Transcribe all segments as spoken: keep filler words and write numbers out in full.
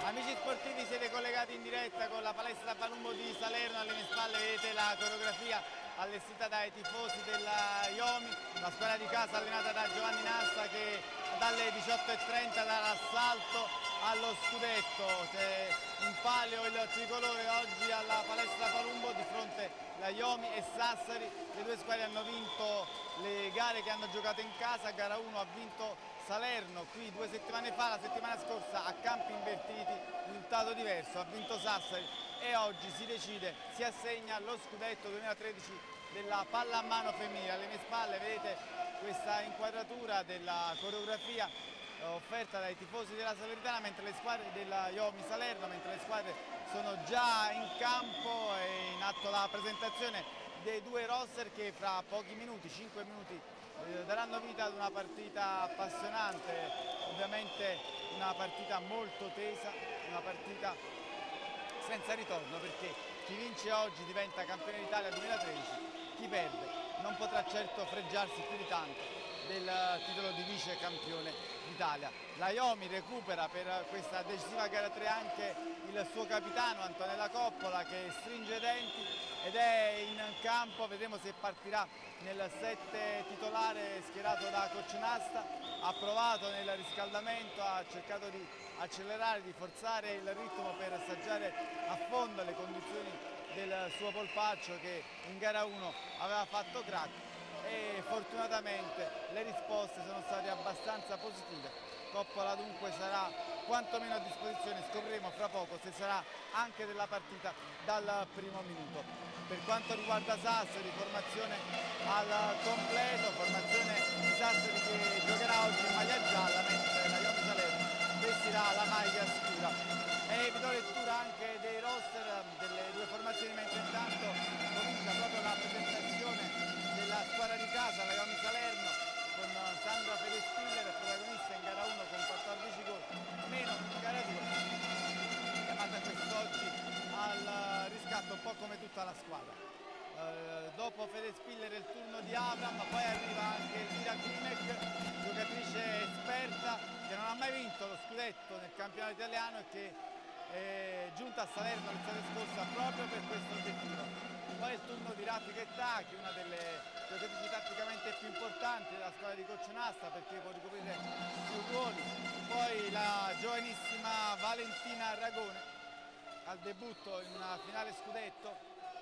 Amici sportivi, siete collegati in diretta con la palestra Palumbo di Salerno. Alle mie spalle vedete la coreografia allestita dai tifosi della Iomi, la squadra di casa allenata da Giovanni Nasta che dalle diciotto e trenta darà l'assalto allo scudetto. C'è in palio il tricolore oggi alla palestra Palumbo, di fronte la Iomi e Sassari. Le due squadre hanno vinto le gare che hanno giocato in casa. Gara uno ha vinto Salerno qui due settimane fa, la settimana scorsa a campi invertiti, risultato diverso, ha vinto Sassari e oggi si decide, si assegna lo scudetto duemilatredici della pallamano femminile. Alle mie spalle vedete questa inquadratura della coreografia eh, offerta dai tifosi della Salernitana, mentre le squadre della Iomi Salerno, mentre le squadre sono già in campo e in atto la presentazione dei due roster che fra pochi minuti, cinque minuti, eh, daranno vita ad una partita appassionante, ovviamente una partita molto tesa, una partita senza ritorno, perché chi vince oggi diventa campione d'Italia duemilatredici, chi perde non potrà certo fregiarsi più di tanto del titolo di vice campione d'Italia. La Iomi recupera per questa decisiva gara tre anche il suo capitano Antonella Coppola, che stringe i denti ed è in campo. Vedremo se partirà nel sette titolare schierato da coach Nasta. Ha provato nel riscaldamento, ha cercato di accelerare, di forzare il ritmo per assaggiare a fondo le condizioni del suo polpaccio che in gara uno aveva fatto crack, e fortunatamente le risposte sono state abbastanza positive. Coppola dunque sarà quantomeno a disposizione, scopriremo fra poco se sarà anche della partita dal primo minuto. Per quanto riguarda Sassari, formazione al completo, formazione di Sassari che giocherà oggi in maglia gialla, mentre la Iomi Salerno vestirà la maglia scura. E vi do lettura anche dei roster delle due formazioni, mentre intanto comincia proprio la presentazione della squadra di casa, la Iomi Salerno, con Sandra Fedespiller, protagonista in gara uno con quattordici gol, meno in gara due, chiamata quest'oggi al riscatto un po' come tutta la squadra. Eh, dopo Fedespiller è il turno di Avram, poi arriva anche Elvira Klimek, giocatrice esperta che non ha mai vinto lo scudetto nel campionato italiano e che è giunta a Salerno l'estate scorsa proprio per questo obiettivo. Poi il turno di Raffica Tachi, una delle giocatrici tatticamente più importanti della squadra di coach Nasta, perché può ricoprire più ruoli. Poi la giovanissima Valentina Aragone al debutto in una finale scudetto.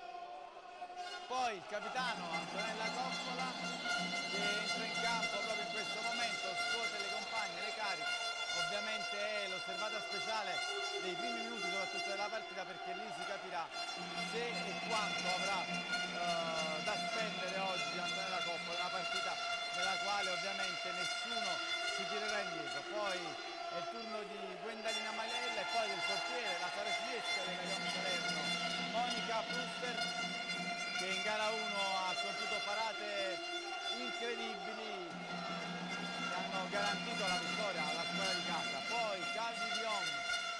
Poi il capitano Antonella Coppola che entra in campo proprio in questo momento, scuote le compagne, le cariche. Ovviamente è l'osservata speciale dei primi minuti soprattutto della partita, perché lì si capirà se e quanto avrà eh, da spendere oggi Antonella Coppola, una partita nella quale ovviamente nessuno si tirerà indietro. Poi è il turno di Gwendalina Malella e poi del portiere, la saracinesca della Iomi Salerno, Monica Pruster, che in gara uno ha compiuto parate incredibili che hanno garantito la vittoria alla squadra di casa. Poi Calvi Dion,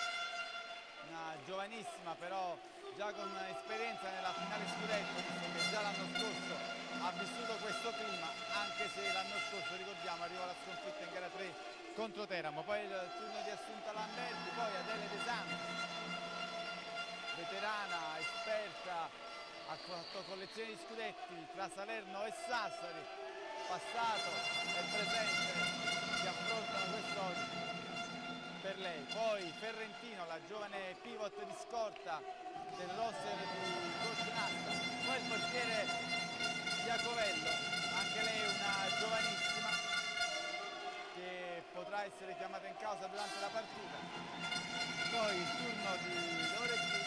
una giovanissima però già con esperienza nella finale scudetto, visto che già l'anno scorso ha vissuto questo clima, anche se l'anno scorso, ricordiamo, arriva la sconfitta in gara tre contro Teramo. Poi il turno di Assunta Lamberti, poi Adele De Santis, veterana, esperta, ha fatto collezione di scudetti tra Salerno e Sassari, passato e presente si affrontano quest'oggi per lei. Poi Ferrentino, la giovane pivot di scorta del roster di coach Nasta. Poi il portiere Iacovello, anche lei una giovanissima che potrà essere chiamata in causa durante la partita. Poi il turno di Loretti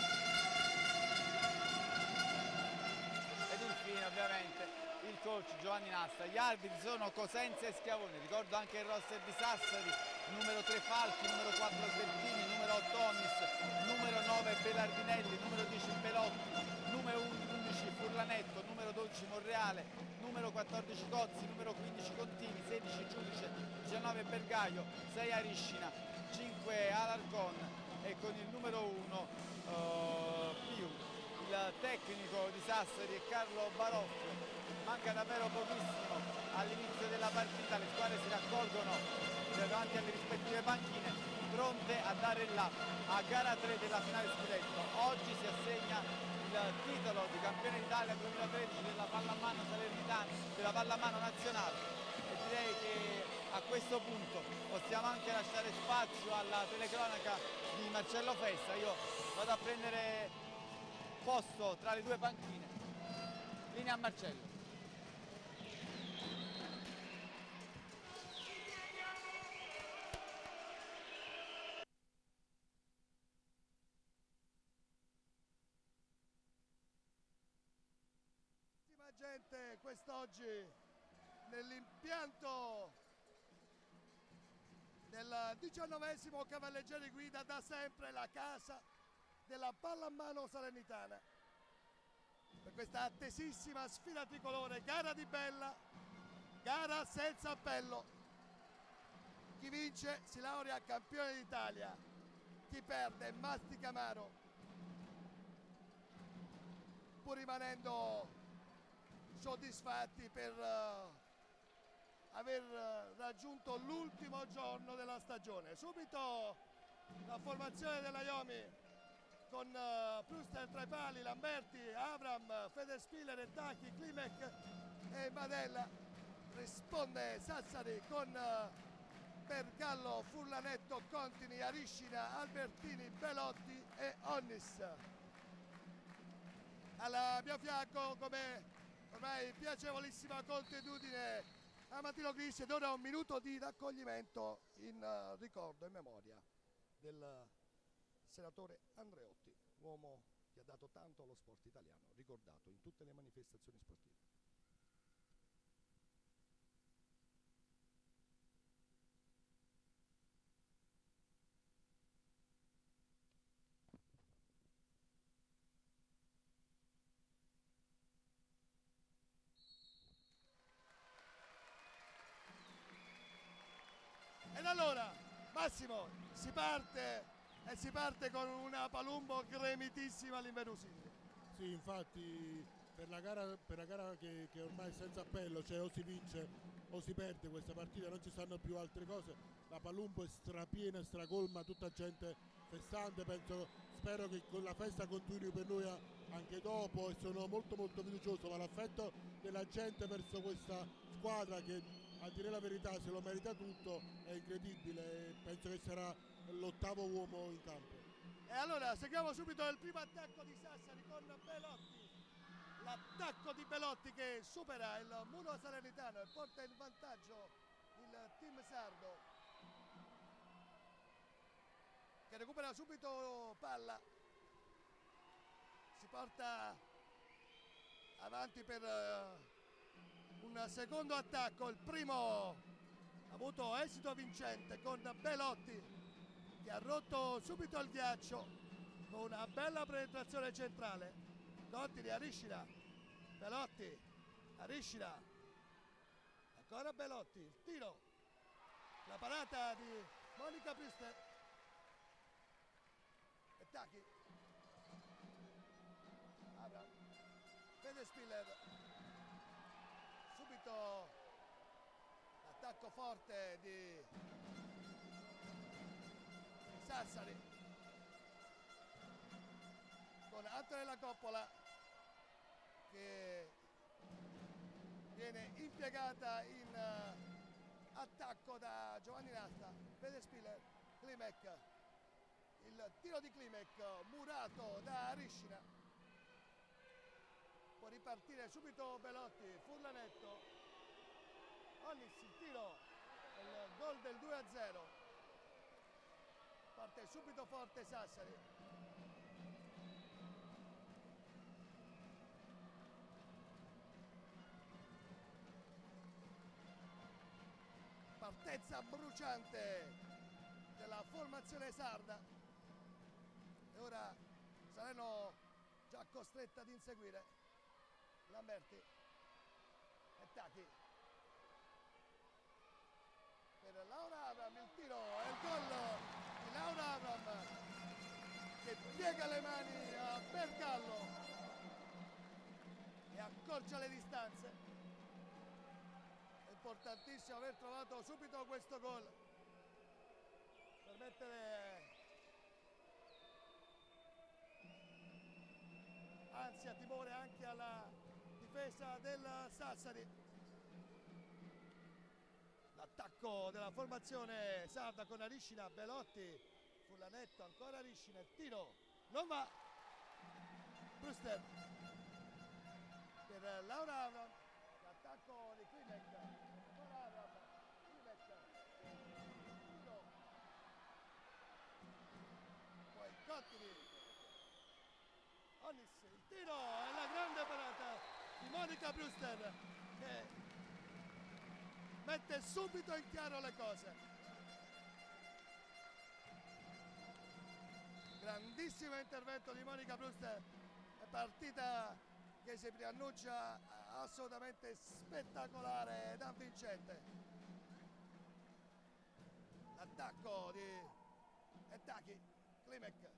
ed infine ovviamente il coach Giovanni Nasta. Gli arbitri sono Cosenza e Schiavone. Ricordo anche il roster di Sassari: numero tre Falchi, numero quattro Albertini, numero otto Onnis, numero nove Belardinelli, numero dieci Belotti, numero undici Furlanetto, numero dodici Monreale, numero quattordici Cozzi, numero quindici Contini, sedici Giudice, diciannove Bergaio, sei Ariscina, cinque Alarcon e con il numero uno uh, Piu. Il tecnico di Sassari è Carlo Baroffio, manca davvero pochissimo all'inizio della partita, le squadre si raccolgono davanti alle rispettive panchine, pronte a dare il là a gara tre della finale scudetto. Oggi si assegna il titolo di campione d'Italia duemilatredici della pallamano salernitana, della pallamano nazionale, e direi che a questo punto possiamo anche lasciare spazio alla telecronaca di Marcello Festa. Io vado a prendere posto tra le due panchine. Linea a Marcello. Gente, quest'oggi nell'impianto del diciannovesimo cavalleggeri guida, da sempre la casa della pallamano salernitana, per questa attesissima sfida tricolore, gara di bella, gara senza appello. Chi vince si laurea campione d'Italia, chi perde mastica amaro, pur rimanendo soddisfatti per uh, aver uh, raggiunto l'ultimo giorno della stagione. Subito la formazione della Iomi con uh, Pruster tra i pali, Lamberti, Avram, Fedespiller e Tacchi, Klimek e Madella. Risponde Sassari con uh, Pergallo, Furlanetto, Contini, Ariscina, Albertini, Belotti e Onnis. Al mio fianco, come ormai piacevolissima consuetudine, Amatino Gris, ed ora un minuto di raccoglimento in uh, ricordo e memoria del senatore Andreotti, uomo che ha dato tanto allo sport italiano, ricordato in tutte le manifestazioni sportive. Ed allora, Massimo, si parte e si parte con una Palumbo gremitissima all'inverosimile. Sì, infatti per la gara, per la gara che, che ormai è senza appello, cioè o si vince o si perde questa partita, non ci stanno più altre cose. La Palumbo è strapiena, stracolma, tutta gente festante, penso, spero che con la festa continui per noi anche dopo, e sono molto molto fiducioso, ma l'affetto della gente verso questa squadra, che a dire la verità se lo merita tutto, è incredibile, e penso che sarà l'ottavo uomo in campo. E allora seguiamo subito il primo attacco di Sassari con Belotti, l'attacco di Belotti che supera il muro salernitano e porta in vantaggio il team sardo, che recupera subito palla, si porta avanti per un secondo attacco. Il primo ha avuto esito vincente con Belotti, che ha rotto subito il ghiaccio con una bella penetrazione centrale. Contini, Ariscina, Belotti, Ariscina, ancora Belotti, il tiro, la parata di Monica Pruster e Tacchi, Abram, Fedespiller, subito l'attacco forte di Sassari con Antonella Coppola, che viene impiegata in uh, attacco da Giovanni Nasta. Fedespiller, Klimek, il tiro di Klimek murato da Ariscina, può ripartire subito Belotti, Furlanetto, Onnis, il tiro, il gol del due a zero, parte subito forte Sassari. Partenza bruciante della formazione sarda, e ora saranno già costretta ad inseguire Lamberti e Tacchi. Per Laura Avram il tiro e il gol di Laura Avram, che piega le mani a Pergallo e accorcia le distanze. importantissimo aver trovato subito questo gol per mettere ansia, timore anche alla difesa del Sassari. L'attacco della formazione sarda con Ariscina, Belotti, Fullanetto, ancora Ariscina, il tiro non va. Brewster per Laura Avram, l'attacco di Klimek, ancora Avram, Klimek, tiro, poi Cottini, Onnis, il tiro e la grande parata di Monica Brewster che mette subito in chiaro le cose. Grandissimo intervento di Monica Brewster, è partita che si preannuncia assolutamente spettacolare ed avvincente. L'attacco di Ettaki, Klimek,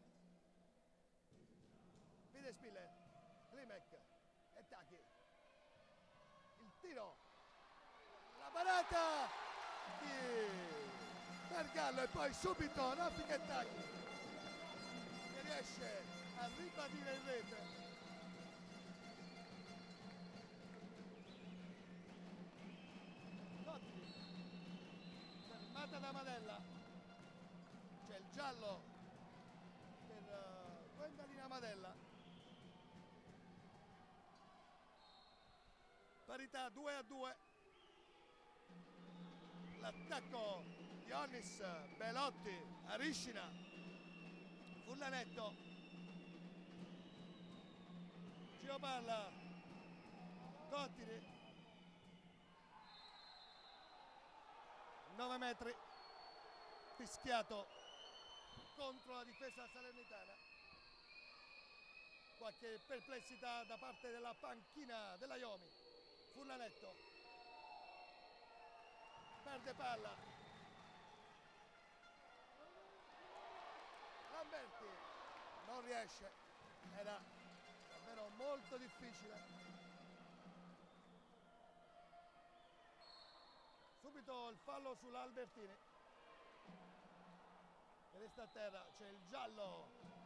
Pidespiller, Klimek, Ettaki, il tiro, la parata di Bergallo e poi subito Rafik Ettaki che riesce a ribadire in rete. Cottini, fermata da Madella, c'è il giallo per uh, Gwendalina Madella. Parità due a due. L'attacco di Onnis, Belotti, Ariscina, Fullanetto, giro palla, Cottini, nove metri, fischiato contro la difesa salernitana. Qualche perplessità da parte della panchina della Iomi. Fullanetto perde palla, Lamberti non riesce, era davvero molto difficile. Subito il fallo sull'Albertini che resta a terra, c'è il giallo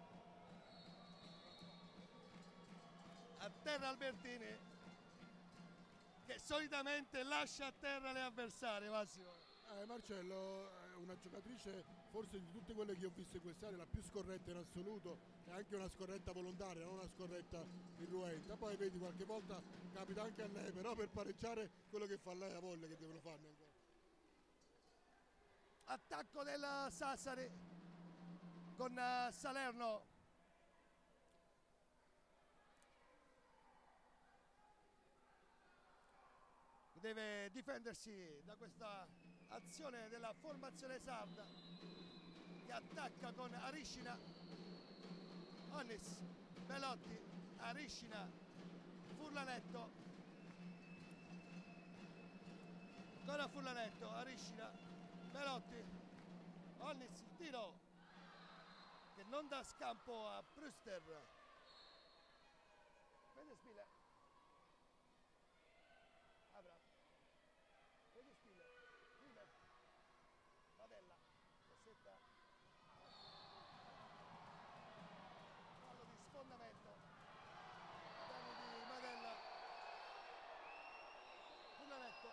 a terra. Albertini che solitamente lascia a terra le avversarie. Massimo. Eh, Marcello è una giocatrice forse di tutte quelle che ho visto in quest'anno la più scorretta in assoluto, e anche una scorretta volontaria, non una scorretta irruenta. Poi vedi qualche volta capita anche a lei, però per pareggiare quello che fa lei ha voglia che devono farne ancora. Attacco del Sassari con uh, Salerno. Deve difendersi da questa azione della formazione sarda che attacca con Ariscina, Onnis, Belotti, Ariscina, Fullanetto, ancora Fullanetto, Ariscina, Belotti, Onnis, il tiro che non dà scampo a Brewster. Pidespiller, Avram, Pidespiller, Klimek, Madella, Rossetta, fallo di sfondamento a danno di Madella, Fullanetto,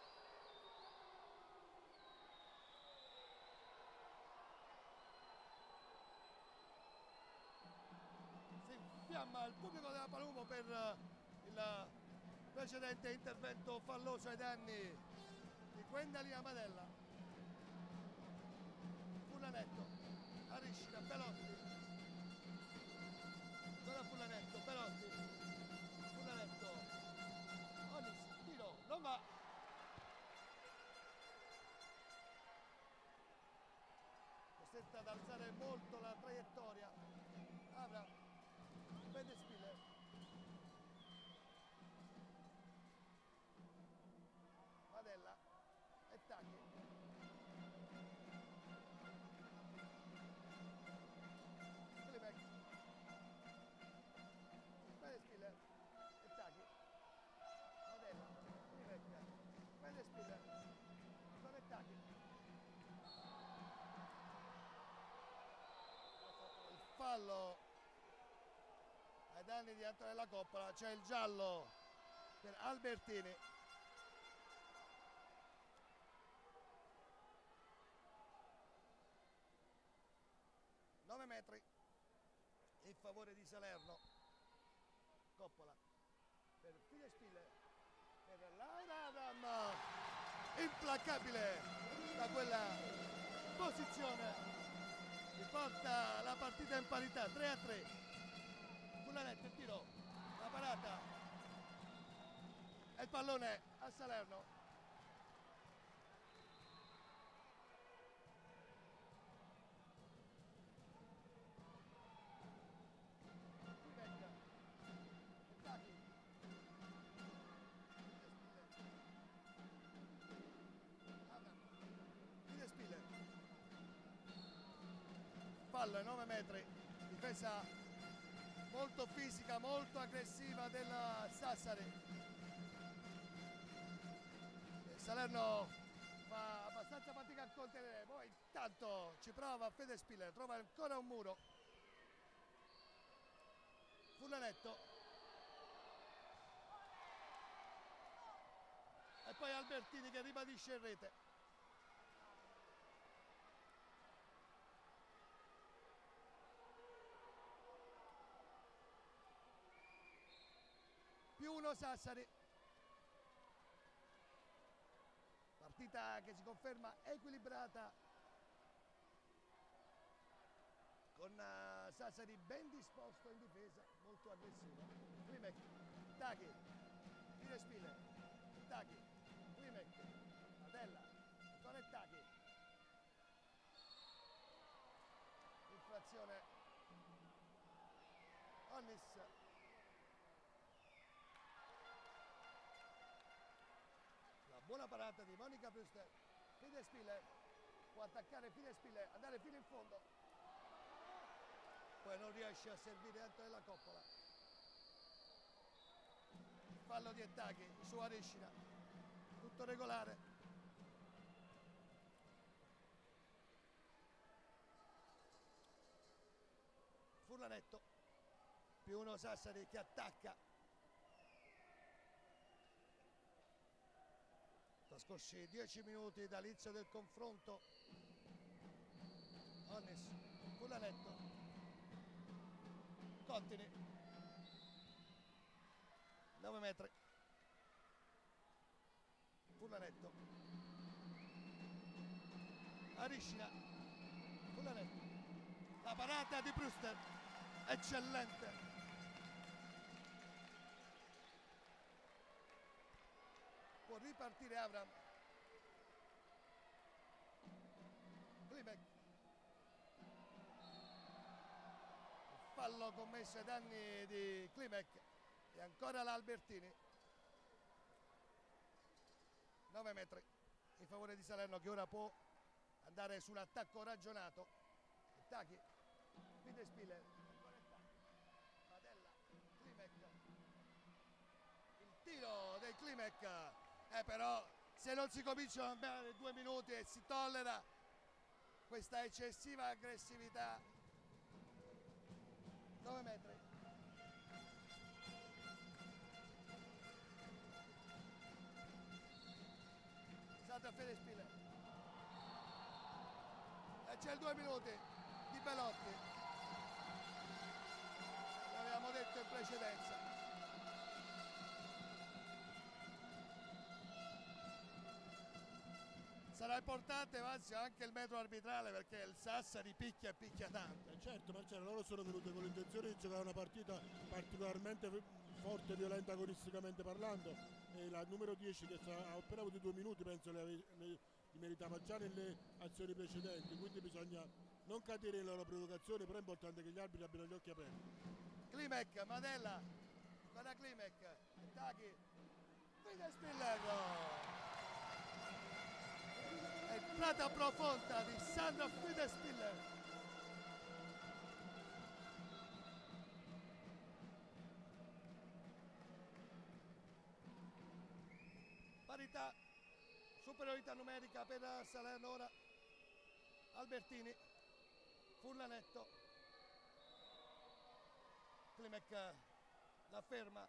si infiamma il pubblico della Palumbo per il precedente intervento falloso ai danni di Gwendalina Madella. Fullanetto, Ariscina, Belotti, ancora Fullanetto, Belotti, Fullanetto, Onnis, tiro, non va. Costretta ad alzare molto la traiettoria. Avra, Pidespiller, Madella, Ettaki, Klimek, Pidespiller, Ettaki, Madella, Klimek, Pidespiller, fallo ai danni di Antonella Coppola, c'è il giallo per Albertini. nove metri in favore di Salerno. Coppola per Fidespille, per Laura Adam, implacabile da quella posizione, che porta la partita in parità, tre a tre. Fullanetto, il tiro, la parata e il pallone a Salerno. Fallo ai nove metri, difesa molto fisica, molto aggressiva della Sassari. Salerno fa abbastanza fatica a contenere, poi intanto ci prova Fidespille, trova ancora un muro. Fullanetto e poi Albertini che ribadisce in rete. Più uno Sassari. Partita che si conferma equilibrata, con uh, Sassari ben disposto in difesa, molto aggressivo. Klimek, Taghi, Fidespille, Taghi, Klimek, Madella, ancora Taghi. Infrazione Onnis. Buona parata di Monica Brewster. Fidespille può attaccare Fidespille, andare fino in fondo, poi non riesce a servire Antonella Coppola. Fallo di Ettaghi su Ariscina, tutto regolare. Fullanetto, più uno Sassari che attacca. Trascorsi dieci minuti dall'inizio del confronto. Onnis, Fullanetto, Contini, nove metri. Fullanetto, Ariscina, Fullanetto, la parata di Brewster, eccellente. Può ripartire Avram. Klimek. Fallo commesso ai danni di Klimek e ancora l'Albertini. nove metri in favore di Salerno, che ora può andare su un attacco ragionato. Taghi, Fidespille, Madella, Klimek. Il tiro del Klimek. Eh però se non si cominciano a bere due minuti e si tollera questa eccessiva aggressività. nove metri. Santa Fidespille. E c'è il due minuti di Belotti. L'avevamo detto in precedenza. Sarà importante, Massimo, anche il metro arbitrale, perché il Sassari picchia e picchia tanto. Eh certo, Marcello, loro sono venuti con l'intenzione di giocare una partita particolarmente forte e violenta agonisticamente parlando, e la numero dieci, che ha appena avuto due minuti, penso le, le, li meritava già nelle azioni precedenti, quindi bisogna non cadere nelle loro provocazioni, però è importante che gli arbitri abbiano gli occhi aperti. Klimek, Madella, guarda Klimek, Taghi, Fidespille. Entrata profonda di Sandra Fidespille. Parità, superiorità numerica per Salerno ora. Albertini, Fullanetto, Klimek la ferma.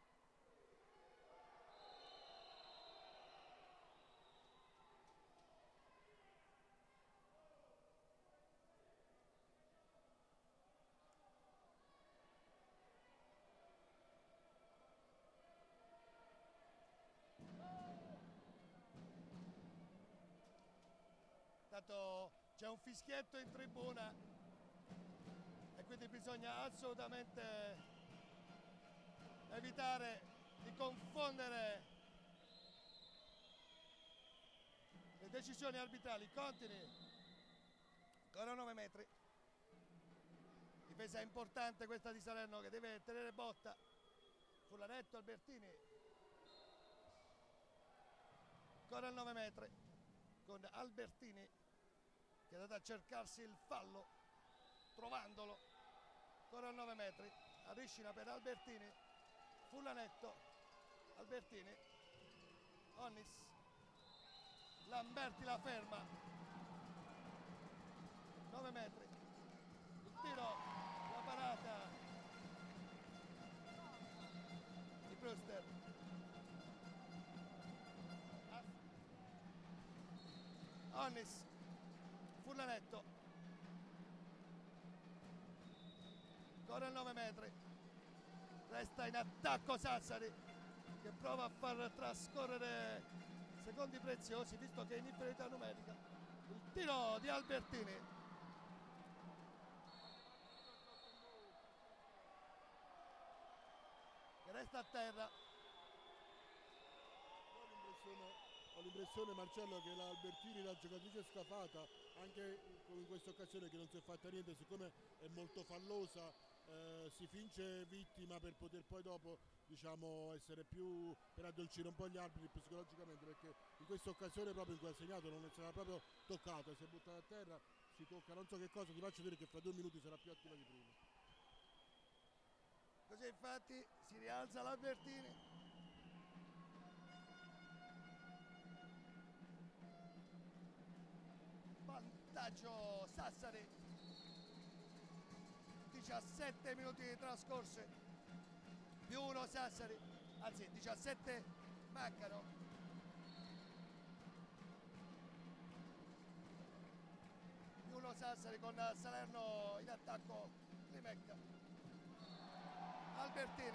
Intanto c'è un fischietto in tribuna e quindi bisogna assolutamente evitare di confondere le decisioni arbitrali. Contini, ancora nove metri, difesa importante questa di Salerno che deve tenere botta. Furlanetto, Albertini, ancora nove metri con Albertini che è andato a cercarsi il fallo trovandolo. Ancora a nove metri, Ariscina per Albertini, Furlanetto, Albertini, Onnis, Lamberti la ferma, nove metri, il tiro, la parata di Brewster, Onnis, Furlanetto, ancora a nove metri, resta in attacco Sassari che prova a far trascorrere secondi preziosi visto che è in inferiorità numerica. Il tiro di Albertini, che resta a terra. Ho l'impressione, Marcello, che la Albertini, la giocatrice scafata, anche in questa occasione che non si è fatta niente, siccome è molto fallosa, eh, si finge vittima per poter poi dopo, diciamo, essere più, per addolcire un po' gli arbitri psicologicamente, perché in questa occasione proprio in cui ha segnato non è stata proprio toccata, si è buttata a terra, si tocca non so che cosa, ti faccio dire che fra due minuti sarà più attiva di prima. Così infatti si rialza l'Albertini. Vantaggio Sassari, diciassette minuti trascorsi, più uno Sassari, anzi diciassette mancano. Più uno Sassari con Salerno in attacco. Klimek, Albertini,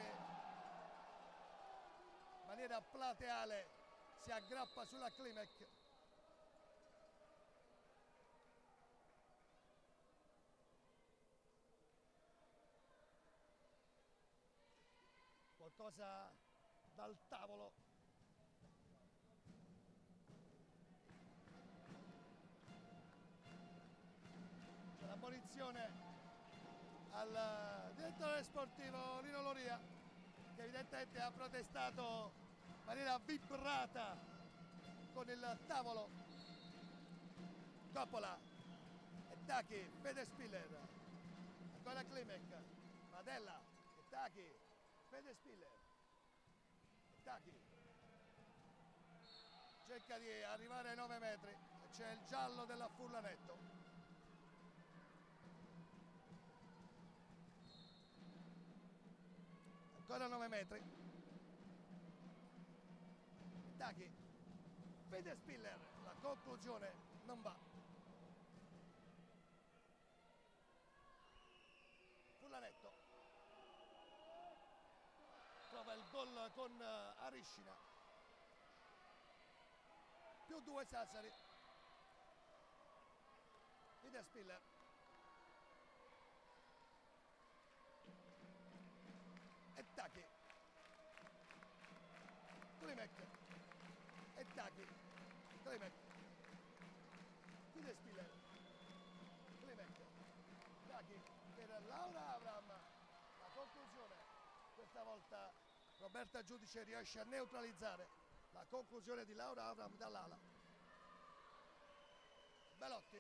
in maniera plateale si aggrappa sulla Klimek. Qualcosa dal tavolo. C'è l'ammonizione al direttore sportivo Lino Loria, che evidentemente ha protestato in maniera vibrata con il tavolo. Coppola, Ettaki, Fede Spiller, ancora Klimek, Madella, Ettaki, Fede Spiller, Ettaki cerca di arrivare ai nove metri e c'è il giallo della Furlanetto. Ancora nove metri, Ettaki, Fede Spiller, la conclusione non va. Furlanetto trova il gol con Ariscina, più due Sassari. Fede Spiller, Ettaki, Klimek, Ettaki, Klimek, Fede Spiller, Klimek, Ettaki per Laura Avram. La conclusione, questa volta Roberta Giudice riesce a neutralizzare la conclusione di Laura Avram dall'ala. Belotti,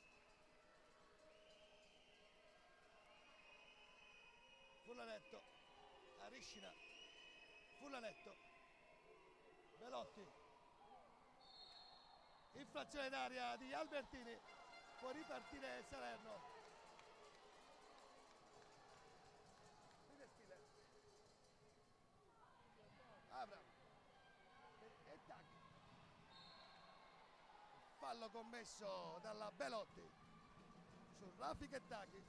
Furlanetto, Ariscina, Furlanetto, Belotti, infrazione d'aria di Albertini, può ripartire Salerno. Fede Spiller, fallo commesso dalla Belotti su Rafi Chettacchi.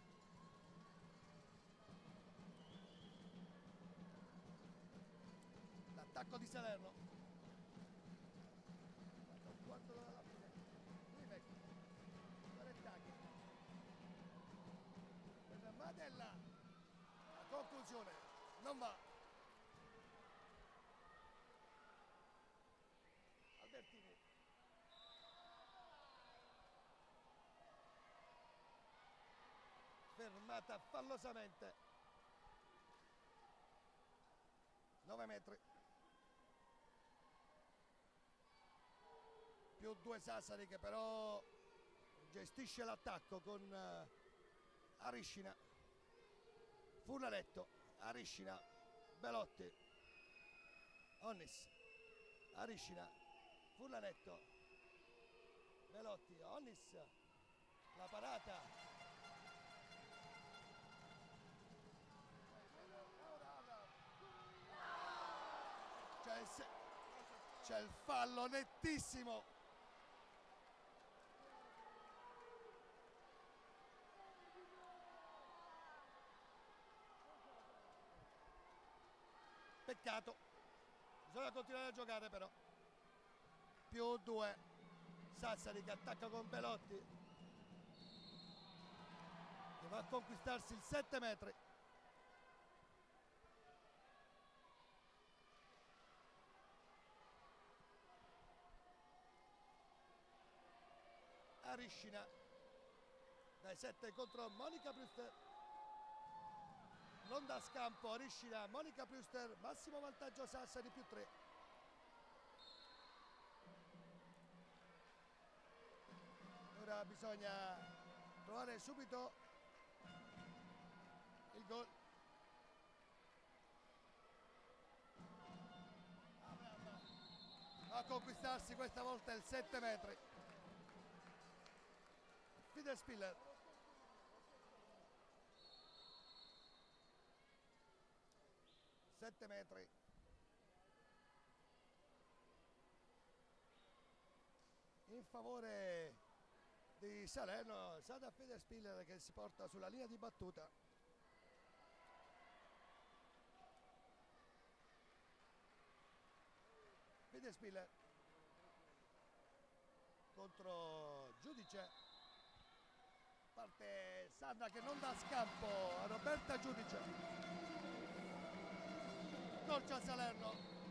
L'attacco di Salerno. Un quarto dalla fine. Climek. Chettacchi. Per Madella. La conclusione non va. Albertini. Fermata fallosamente. nove metri. Più due Sassari che però gestisce l'attacco con uh, Ariscina. Furlaretto, Ariscina, Belotti, Onnis, Ariscina, Furlaretto, Belotti, Onnis, la parata. C'è il, se- c'è il fallo nettissimo. Peccato, bisogna continuare a giocare però. Più due, Sassari che attacca con Belotti, che va a conquistarsi il sette metri. Ariscina dai sette contro Monica Brewster. Non da scampo, Ariscina, Monica Brewster, massimo vantaggio Sassari più tre. Ora bisogna trovare subito il gol. A conquistarsi questa volta il sette metri. Fide Spiller. sette metri. In favore di Salerno, Sada Fide Spiller che si porta sulla linea di battuta. Fide Spiller contro Giudice. Parte Sandra che non dà scampo a Roberta Giudice. Torcia Salerno.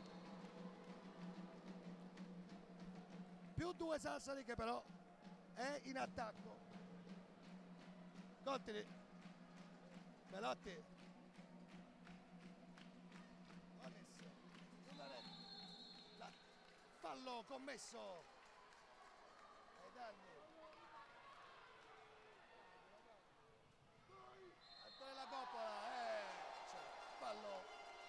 Più due Sassari che però è in attacco. Contini. Belotti. Onnis. La fallo commesso ai danni. Antonella Coppola. Eh, c'è fallo.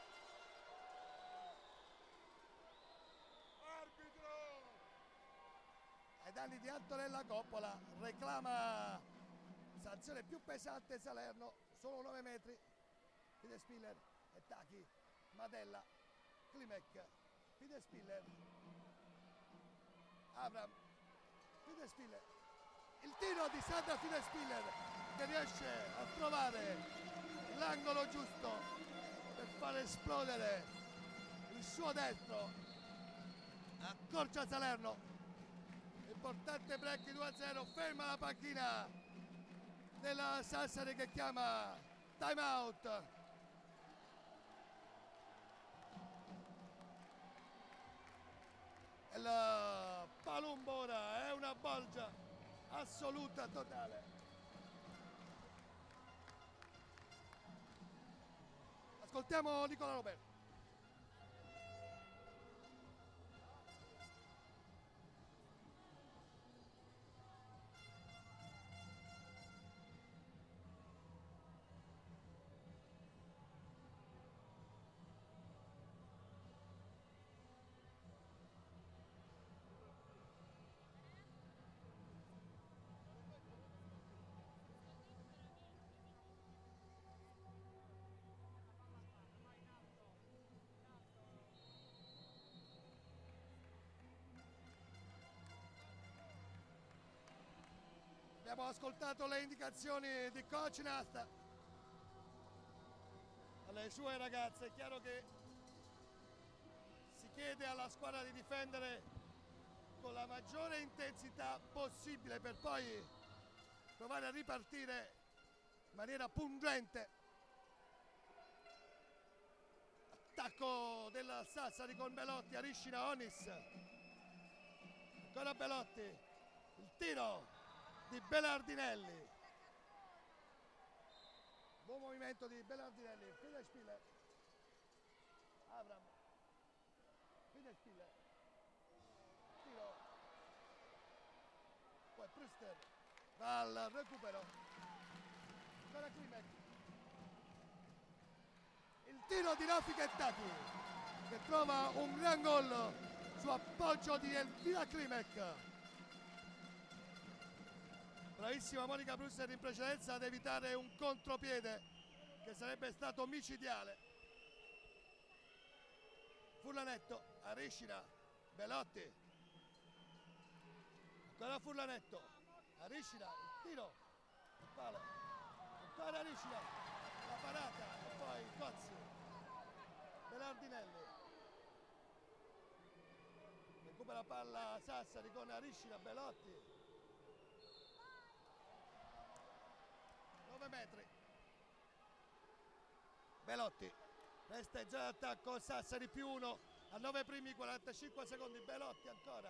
Ai danni di Antonella Coppola, reclama sanzione più pesante Salerno, solo nove metri. Fide Spiller, Chettacchi, Madella, Klimek, Fide Spiller, Avram, Fide Spiller. Il tiro di Sandra Fide Spiller che riesce a trovare l'angolo giusto per far esplodere il suo destro. Accorcia Salerno. Importante break due a zero, ferma la panchina della Sassari che chiama time out. Il Palumbora è una bolgia assoluta, totale. Ascoltiamo Nicola Roberto. Abbiamo ascoltato le indicazioni di coach Nasta alle sue ragazze. È chiaro che si chiede alla squadra di difendere con la maggiore intensità possibile per poi provare a ripartire in maniera pungente. Attacco del Sassari con Belotti, Ariscina, Onis, ancora Belotti, il tiro di Belardinelli, buon movimento di Belardinelli, Fiedespiller, Avram, Fiedespiller, tiro, poi Prüster va al recupero, ancora Klimek, il tiro di Rafik Ettaki che trova un gran gol su appoggio di Elvira Klimek. Bravissima Monica Prüster in precedenza ad evitare un contropiede che sarebbe stato micidiale. Furlanetto, Ariscina, Belotti, ancora Furlanetto, Ariscina, il tiro, il palo, ancora Ariscina, la parata e poi Cozzi, Belardinelli, recupera palla Sassari con Ariscina, Belotti, nove metri, Belotti, resta in zona d'attacco Sassari più uno a nove primi quarantacinque secondi, Belotti ancora,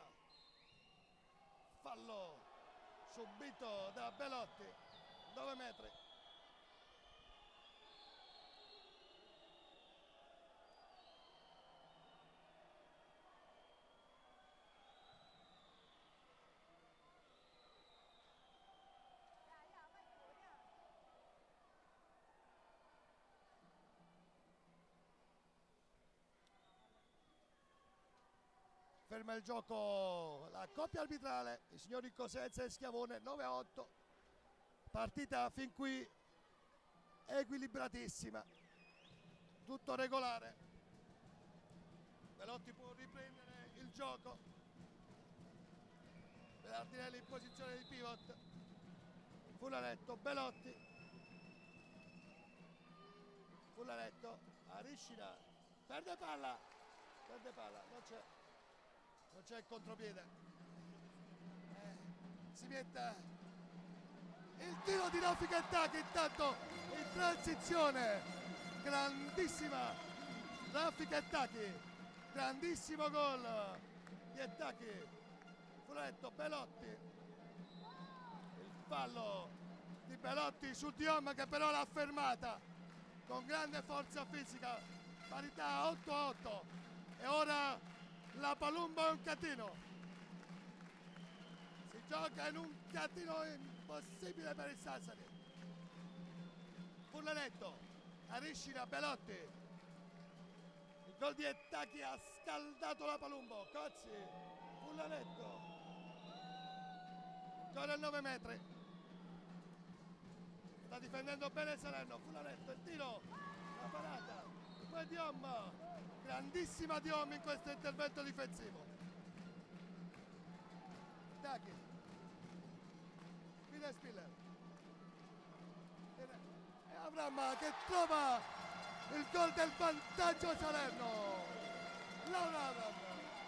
fallo subito da Belotti, nove metri. Ferma il gioco la coppia arbitrale, i signori Cosenza e Schiavone, nove a otto, partita fin qui equilibratissima, tutto regolare. Belotti può riprendere il gioco, Belardinelli in posizione di pivot, Furlanetto, Belotti, Furlanetto, Ariscina, perde palla, perde palla, non c'è. Non c'è il contropiede, eh, si mette il tiro di Rafik Ettaki intanto in transizione, grandissima Rafik Ettaki, grandissimo gol di Ettaki, Furlanetto, Belotti, il fallo di Belotti su Diom che però l'ha fermata con grande forza fisica, parità otto a otto e ora la Palumbo è un catino, si gioca in un catino impossibile per il Sassari. Furlanetto, Ariscina, Belotti, il gol di Ettaki ha scaldato la Palumbo, Cozzi, Furlanetto, ancora a nove metri, sta difendendo bene Salerno, Furlanetto, il tiro, la parata, e poi Diom, grandissima Diom in questo intervento difensivo. Ettaki, Fiedespiller e Avram che trova il gol del vantaggio Salerno. Laura Avram,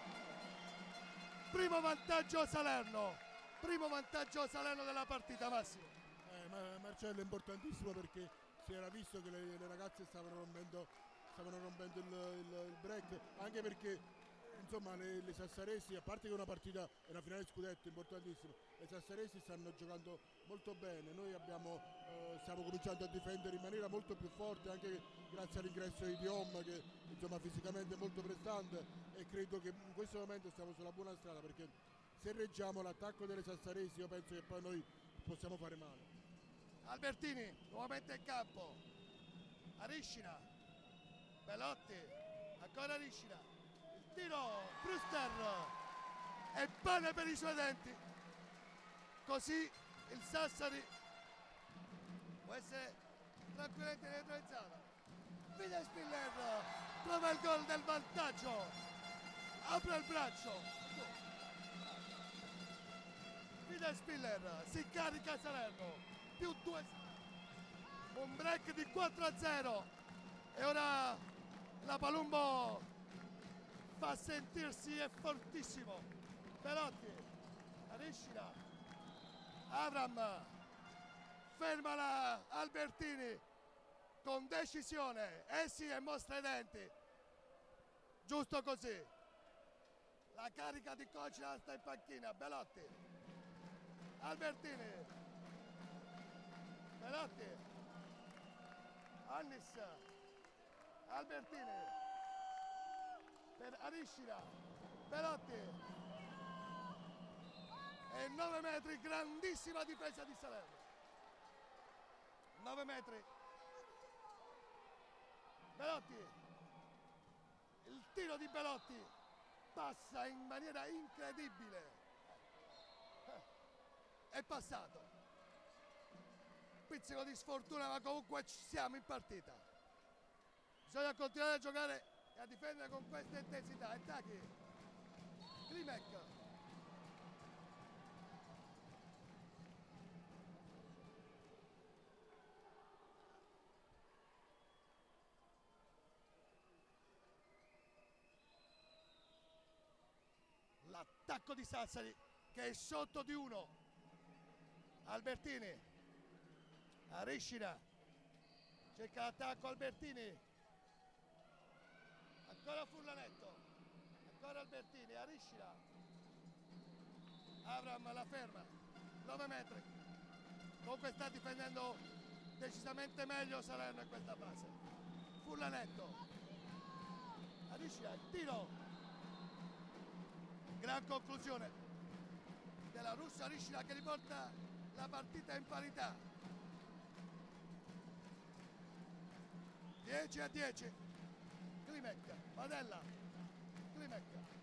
primo vantaggio Salerno, primo vantaggio Salerno della partita, Massimo. Eh, ma Marcello è importantissimo perché si era visto che le, le ragazze stavano rompendo, stavano rompendo il, il, il break, anche perché insomma le, le sassaresi, a parte che è una partita, è una finale scudetto importantissima, le sassaresi stanno giocando molto bene, noi abbiamo, eh, stiamo cominciando a difendere in maniera molto più forte anche grazie all'ingresso di Diom che insomma fisicamente è molto prestante e credo che in questo momento stiamo sulla buona strada perché se reggiamo l'attacco delle sassaresi io penso che poi noi possiamo fare male. Albertini nuovamente in campo, Ariscina, Belotti, ancora Ariscina, il tiro, Prüster e pane per i suoi denti, così il Sassari può essere tranquillamente neutralizzato. Fiedespiller trova il gol del vantaggio, apre il braccio, Fide Spiller, si carica Salerno, più due, un break di quattro a zero e ora la Palumbo fa sentirsi è fortissimo. Perotti, Ariscina, Avram, ferma la Albertini con decisione, eh sì, e mostra i denti, giusto così. La carica di Cocina sta in panchina, Belotti, Albertini, Belotti, Annis, Albertini, per Ariscina, Belotti, e nove metri, grandissima difesa di Salerno, nove metri, Belotti, il tiro di Belotti passa in maniera incredibile, è passato, pizzico di sfortuna ma comunque ci siamo in partita, bisogna continuare a giocare e a difendere con questa intensità. E Taghi, Klimek, l'attacco di Sassari che è sotto di uno, Albertini, Ariscina, cerca l'attacco Albertini, ancora Furlanetto, ancora Albertini, Ariscina, Avram la ferma, nove metri, comunque sta difendendo decisamente meglio Salerno in questa fase, Furlanetto, Ariscina, il tiro, gran conclusione della russa Ariscina che riporta la partita in parità, dieci a dieci, Klimek, Padella, Klimek,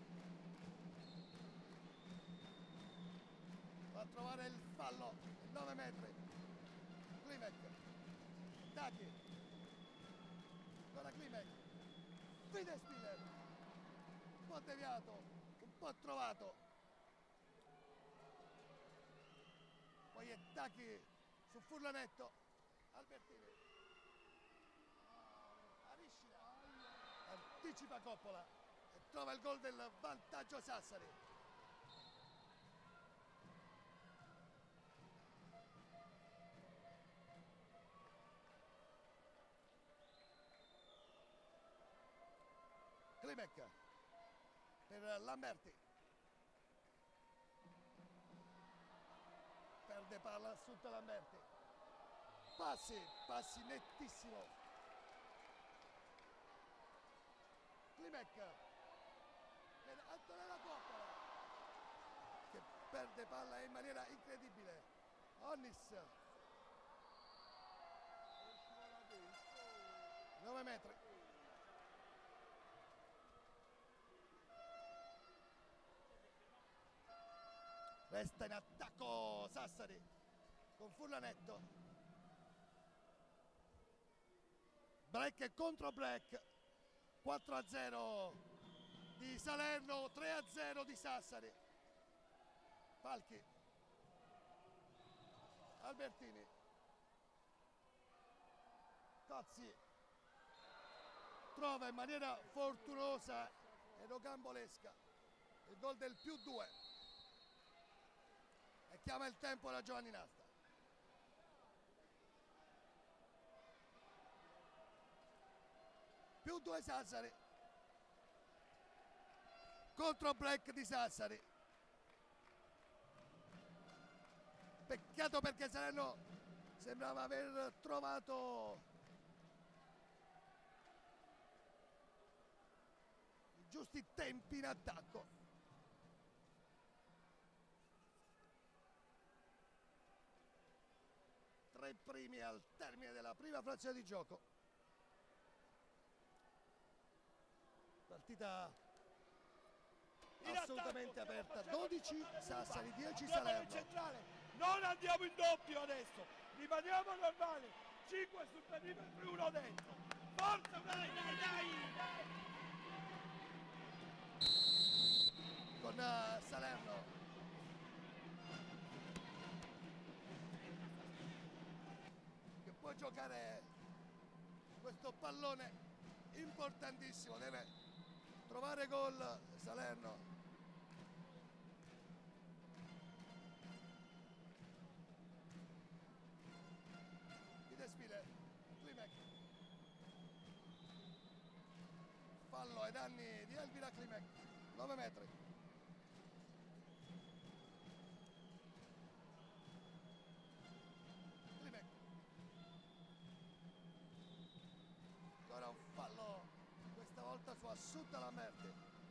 va a trovare il fallo, nove metri, Klimek, Tacchi, ancora Klimek, Fide Spiller, un po' deviato, un po' trovato, poi è Tacchi su Furlanetto, Albertini, Ariscina, anticipa Coppola e trova il gol del vantaggio Sassari. Klimek per Lamberti, perde palla assunta Lamberti, passi, passi nettissimo, Klimek per Antonella Coppola che perde palla in maniera incredibile, Onnis, nove metri, resta in attacco Sassari con Furlanetto, break e contro break, quattro a zero di Salerno, tre a zero di Sassari, Falchi, Albertini, Cozzi, trova in maniera fortunosa e rocambolesca il gol del più due e chiama il tempo da Giovanni Nasta. Più due Sassari, contro break di Sassari, peccato perché Salerno sembrava aver trovato i giusti tempi in attacco. Tre primi al termine della prima frazione di gioco. Partita assolutamente aperta, dodici Sassari, dieci Salerno. Centrale. Non andiamo in doppio adesso, rimaniamo normali, cinque sul perimetro e uno dentro. Forza, dai, dai, dai! Con uh, Salerno giocare questo pallone importantissimo, deve trovare gol Salerno. Spiller, Klimek, fallo ai danni di Elvira Klimek, nove metri. Klimek, ancora un fallo, questa volta su Assunta Lamberti,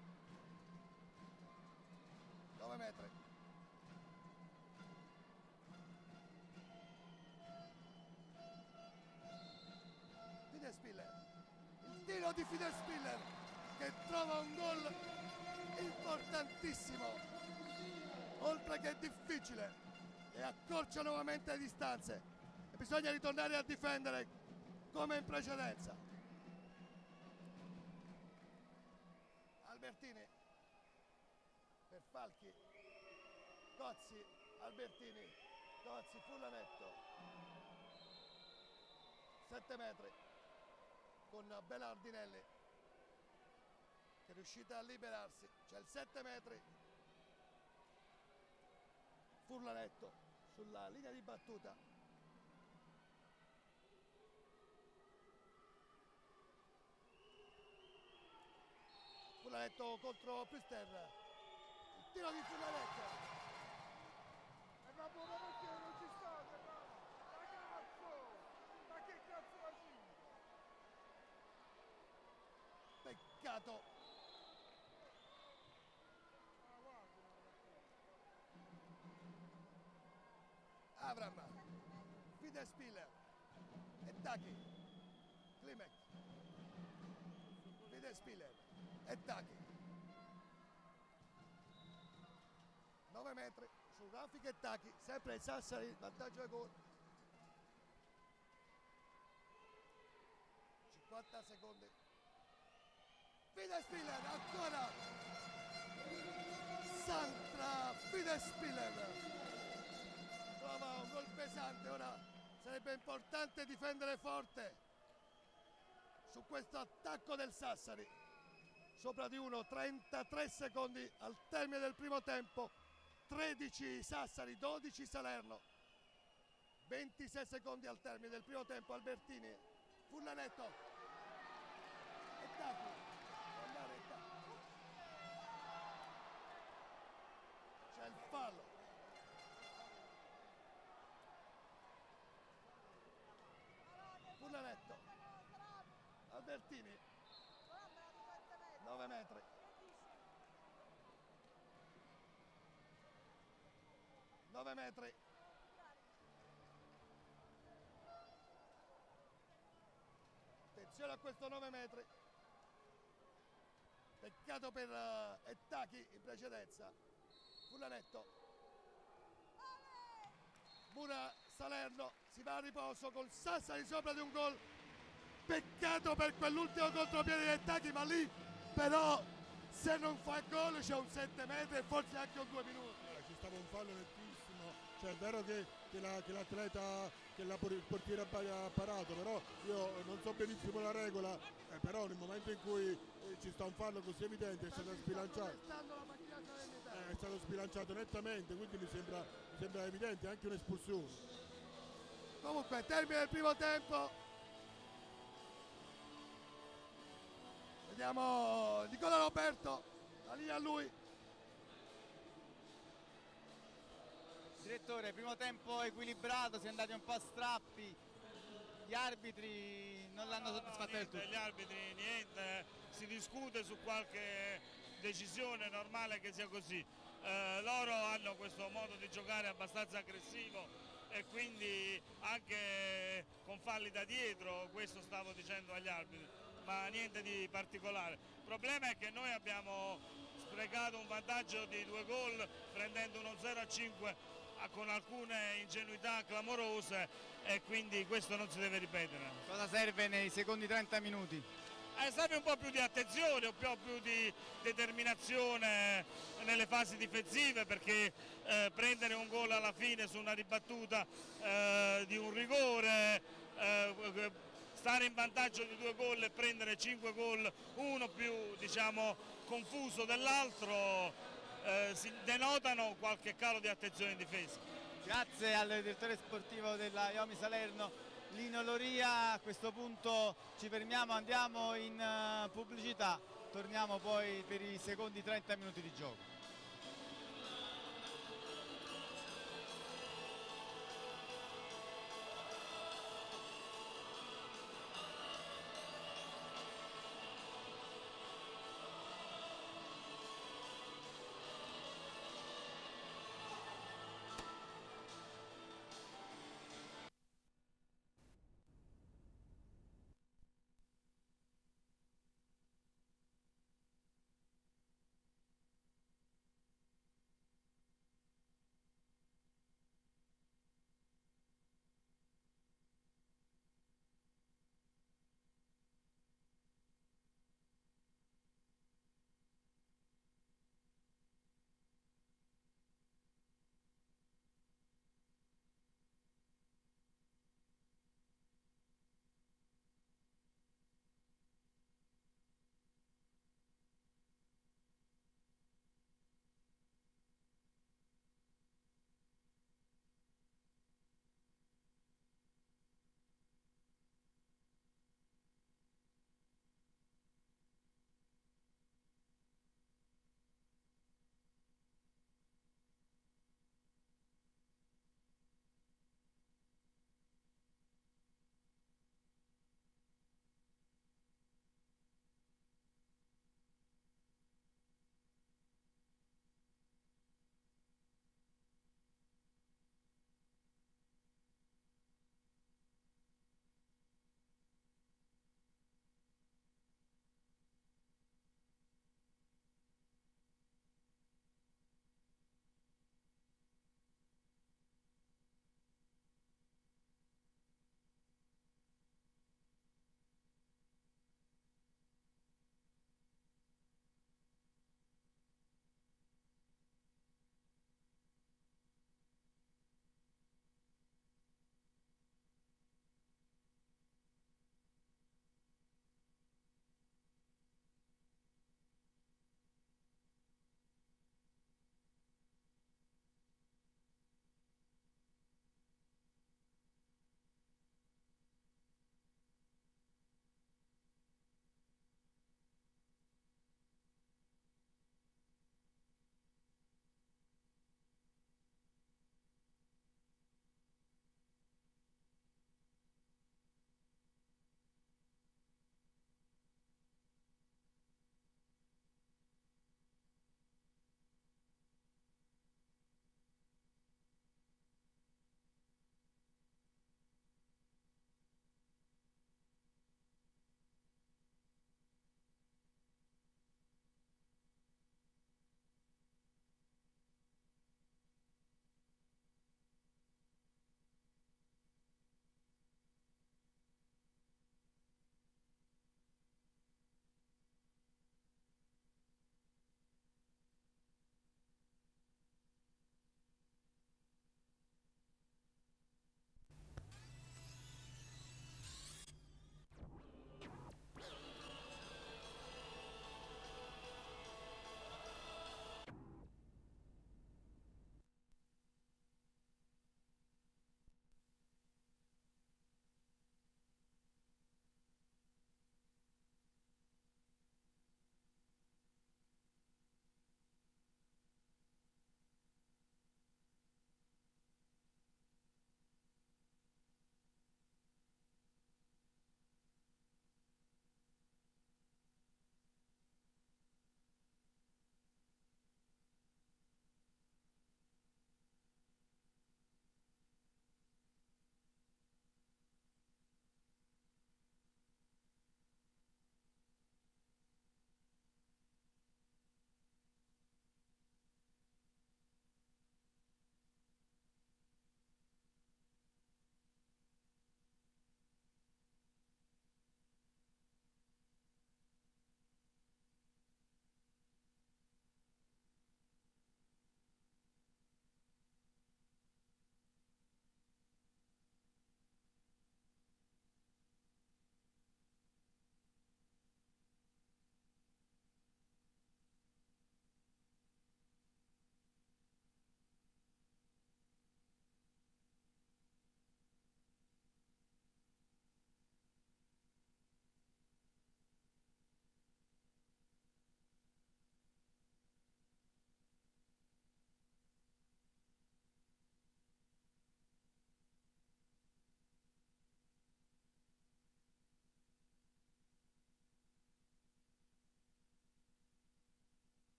nove metri. Spiller, il tiro di Fide Spiller che trova un gol importantissimo, oltre che difficile, e accorcia nuovamente le distanze e bisogna ritornare a difendere come in precedenza. Albertini per Falchi, Cozzi, Albertini, Cozzi, Fullanetto, sette metri con Belardinelli che è riuscita a liberarsi, c'è il sette metri, Furlanetto sulla linea di battuta, Furlanetto contro Prister, il tiro di Furlanetto, E ma pure perché non ci state, ragazzo, ma che cazzo faccio? peccato. Avram, Fide Spiller e Taki, Klimek, Fide Spiller e Taki, nove metri su Rafik e Taki, sempre il Sassari, vantaggio ai gol, cinquanta secondi. Fide Spiller, ancora Santra, Fide Spiller trova un gol pesante. Ora sarebbe importante difendere forte su questo attacco del Sassari, sopra di uno, trentatré secondi al termine del primo tempo, tredici Sassari, dodici Salerno, ventisei secondi al termine del primo tempo. Albertini, Fullanetto e Taki. C'è il fallo. Fullanetto, Albertini, nove metri. nove metri. Attenzione a questo nove metri. Peccato per uh, Ettaki in precedenza. Fullanetto, Mura Salerno si va a riposo col Sassari sopra di un gol. Peccato per quell'ultimo contropiede di Ettaki, ma lì però se non fa gol c'è un sette metri e forse anche un due minuti. Eh, ci stava un fallo nettissimo, cioè è vero che, che, la, che l'atleta, che la, il portiere ha parato, però io non so benissimo la regola, eh, però nel momento in cui eh, ci sta un fallo così evidente è stato sbilanciato. È stato sbilanciato nettamente, quindi mi sembra, mi sembra evidente anche un'espulsione. Comunque termine del primo tempo, vediamo Nicola Roberto, la linea a lui. Direttore, primo tempo equilibrato, si è andati un po' a strappi, gli arbitri non l'hanno soddisfatto del tutto. Gli arbitri niente, si discute su qualche decisione, normale che sia così. Eh, loro hanno questo modo di giocare abbastanza aggressivo e quindi anche con falli da dietro, questo stavo dicendo agli arbitri, ma niente di particolare. Il problema è che noi abbiamo sprecato un vantaggio di due gol prendendo uno zero a cinque con alcune ingenuità clamorose e quindi questo non si deve ripetere. Cosa serve nei secondi trenta minuti? eh, serve un po' più di attenzione, un po' più di determinazione nelle fasi difensive, perché eh, prendere un gol alla fine su una ribattuta eh, di un rigore, eh, stare in vantaggio di due gol e prendere cinque gol, uno più diciamo confuso dell'altro, eh, si denotano qualche calo di attenzione in difesa. Grazie al direttore sportivo della Iomi Salerno, Lino Loria. A questo punto ci fermiamo, andiamo in uh, pubblicità, torniamo poi per i secondi trenta minuti di gioco.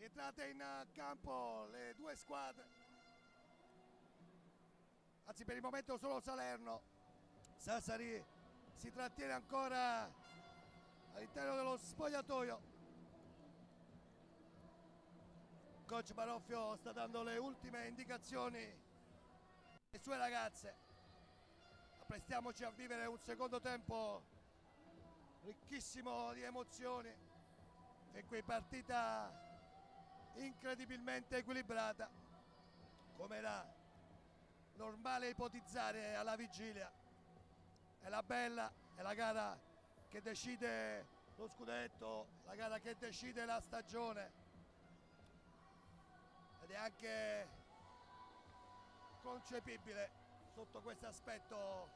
rientrate in campo le due squadre, anzi per il momento solo Salerno. Sassari si trattiene ancora all'interno dello spogliatoio. Coach Baroffio sta dando le ultime indicazioni alle sue ragazze. Apprestiamoci a vivere un secondo tempo ricchissimo di emozioni, e qui partita incredibilmente equilibrata, come era normale ipotizzare alla vigilia. È la bella, è la gara che decide lo scudetto, la gara che decide la stagione, ed è anche concepibile sotto questo aspetto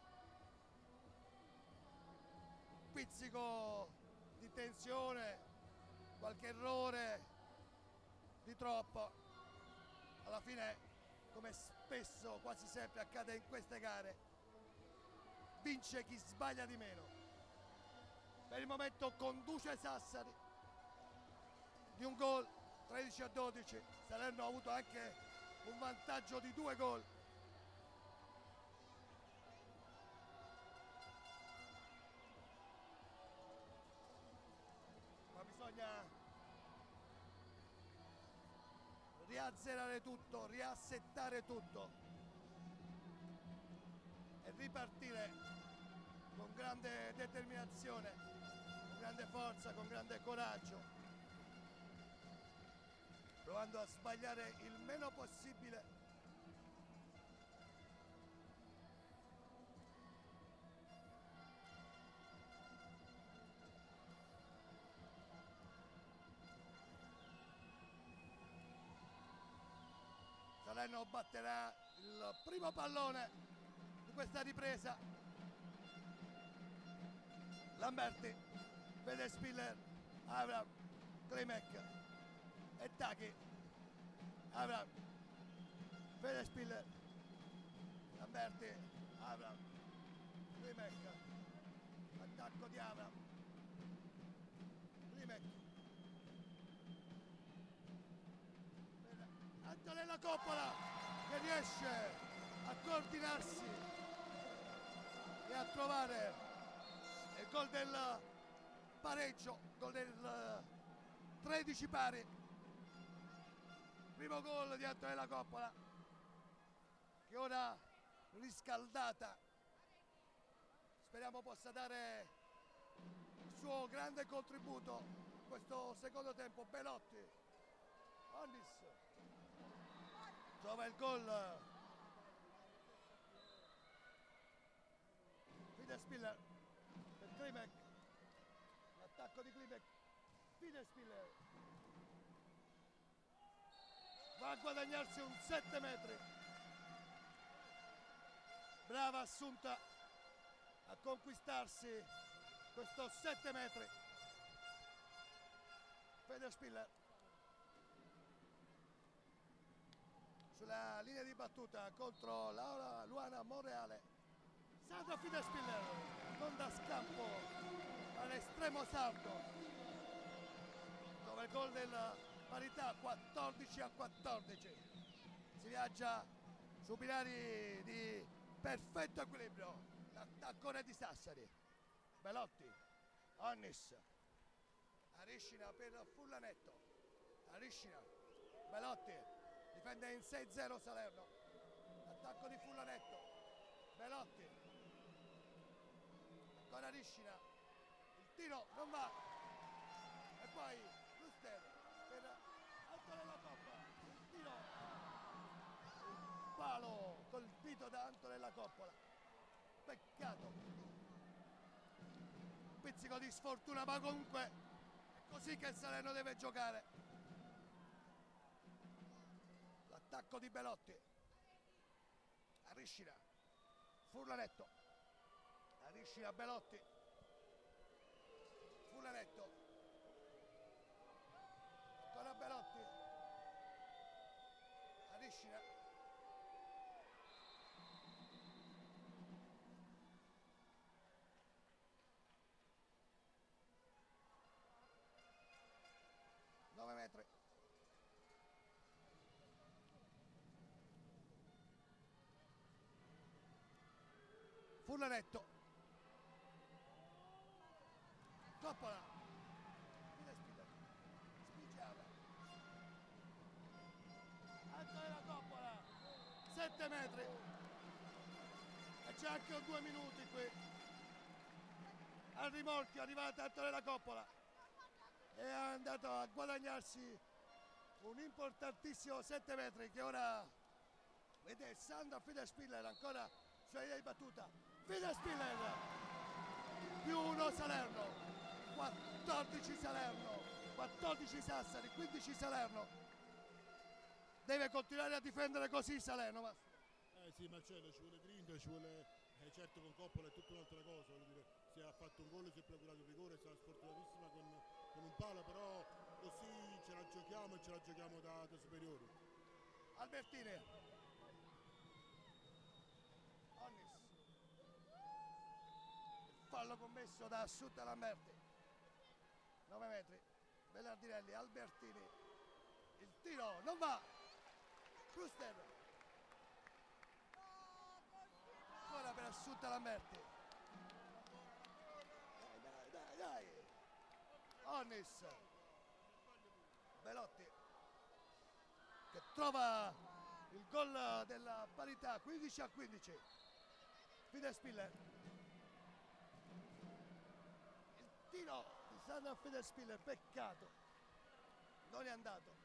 un pizzico di tensione, qualche errore di troppo. Alla fine, come spesso, quasi sempre accade in queste gare, vince chi sbaglia di meno. Per il momento conduce Sassari di un gol, tredici a dodici. Salerno ha avuto anche un vantaggio di due gol. Ma bisogna riazzerare tutto, riassettare tutto e ripartire con grande determinazione, con grande forza, con grande coraggio, provando a sbagliare il meno possibile. Salerno batterà il primo pallone di questa ripresa. Lamberti, vede Spiller, Avram, Klimek e Taki. Avram, vede Spiller, Lamberti, Avram, Klimek, attacco di Avram, Klimek, Antonella Coppola che riesce a coordinarsi e a trovare il gol del pareggio, gol del tredici pari. Primo gol di Antonella Coppola, che ora, riscaldata, speriamo possa dare il suo grande contributo in questo secondo tempo. Belotti, Onnis trova il gol. Fide Spiller per Klimek, l'attacco di Klimek. Fide Spiller va a guadagnarsi un sette metri. Brava Assunta a conquistarsi questo sette metri. Fede Spiller sulla linea di battuta contro Laura Luana Monreale. Sandra Fide Spiller non da scampo all'estremo salto, dove il gol della parità quattordici a quattordici. Si viaggia su binari di perfetto equilibrio. L'attaccone di Sassari, Belotti, Onnis, Ariscina per Fullanetto, Ariscina, Belotti difende in sei zero Salerno. Attacco di Fullanetto, Belotti, ancora Ariscina, il tiro non va, e poi Ruster per Antonella Coppola, il tiro, il palo colpito da Antonella Coppola. Peccato, un pizzico di sfortuna, ma comunque è così che il Salerno deve giocare. L'attacco di Belotti, Ariscina, Fullanetto, Ariscina, Belotti, Fullanetto, ancora Belotti, Ariscina, nove metri, Furlanetto, Coppola, Fide Spiller, spingiava, Antonella Coppola, sette metri, e c'è anche un due minuti qui, al rimorchio è arrivata Antonella Coppola e è andato a guadagnarsi un importantissimo sette metri che ora vede Sandra Fide Spiller ancora sulla linea di battuta. Fide Spiller più uno Salerno, quattordici Salerno, quattordici Sassari, quindici Salerno. Deve continuare a difendere così Salerno. Ma... Eh sì Marcello, ci vuole grinta, ci vuole, eh, certo con Coppola è tutta un'altra cosa, voglio dire, si è fatto un gol, si è procurato il rigore, è stata sfortunatissima con, con un palo, però così ce la giochiamo e ce la giochiamo da, da superiori. Albertini, Onnis, il fallo commesso da Assunta Lamberti, nove metri, Bellardinelli, Albertini, il tiro non va, Brewster, ancora per Assunta Lamberti, dai dai dai dai, Onnis, Belotti che trova il gol della parità, quindici a quindici. Fide Spiller, il tiro di Sandra Fide Spiller, peccato, non è andato.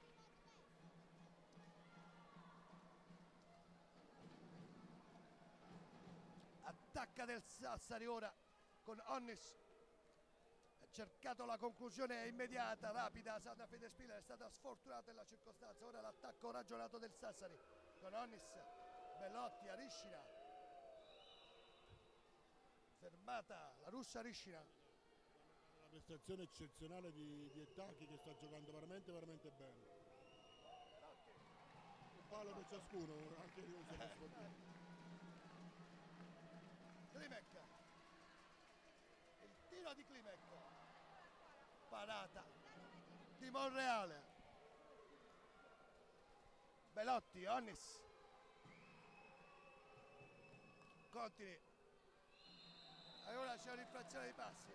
Attacca del Sassari ora con Onnis, ha cercato la conclusione immediata, rapida. Sandra Fide Spiller è stata sfortunata nella circostanza, ora l'attacco ragionato del Sassari con Onnis, Belotti, Ariscina, fermata la russa Ariscina. Una prestazione eccezionale di, di Ettacchi che sta giocando veramente veramente bene. Un palo per ciascuno, anche io sono sfortunato. Klimek, il tiro di Klimek, parata di Monreale, Belotti, Onnis, Contini, e ora c'è un'infrazione di passi.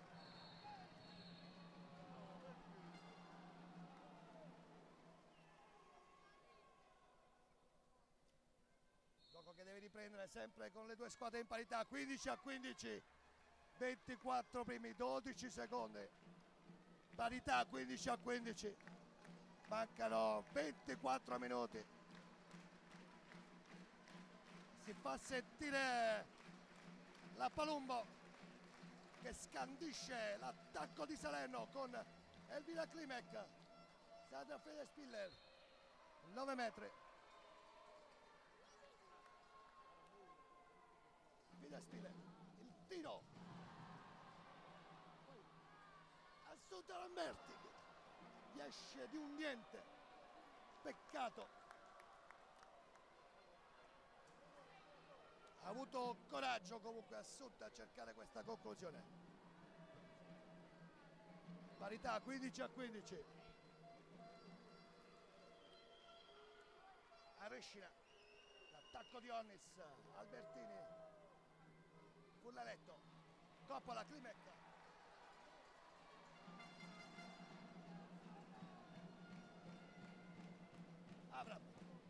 Gioco che deve riprendere sempre con le due squadre in parità, quindici a quindici, ventiquattro primi, dodici secondi, parità quindici a quindici, mancano ventiquattro minuti. Si fa sentire la Palumbo che scandisce l'attacco di Salerno con Elvira Klimek, Sandra Fide Spiller, nove metri. Fide Spiller, il tiro, Assunta Lamberti, riesce di un niente, peccato. Ha avuto coraggio comunque Assunta a cercare questa conclusione. Parità quindici a quindici. Arescina, l'attacco di Onnis, Albertini, Furlanetto, Coppola, Klimek. Avram.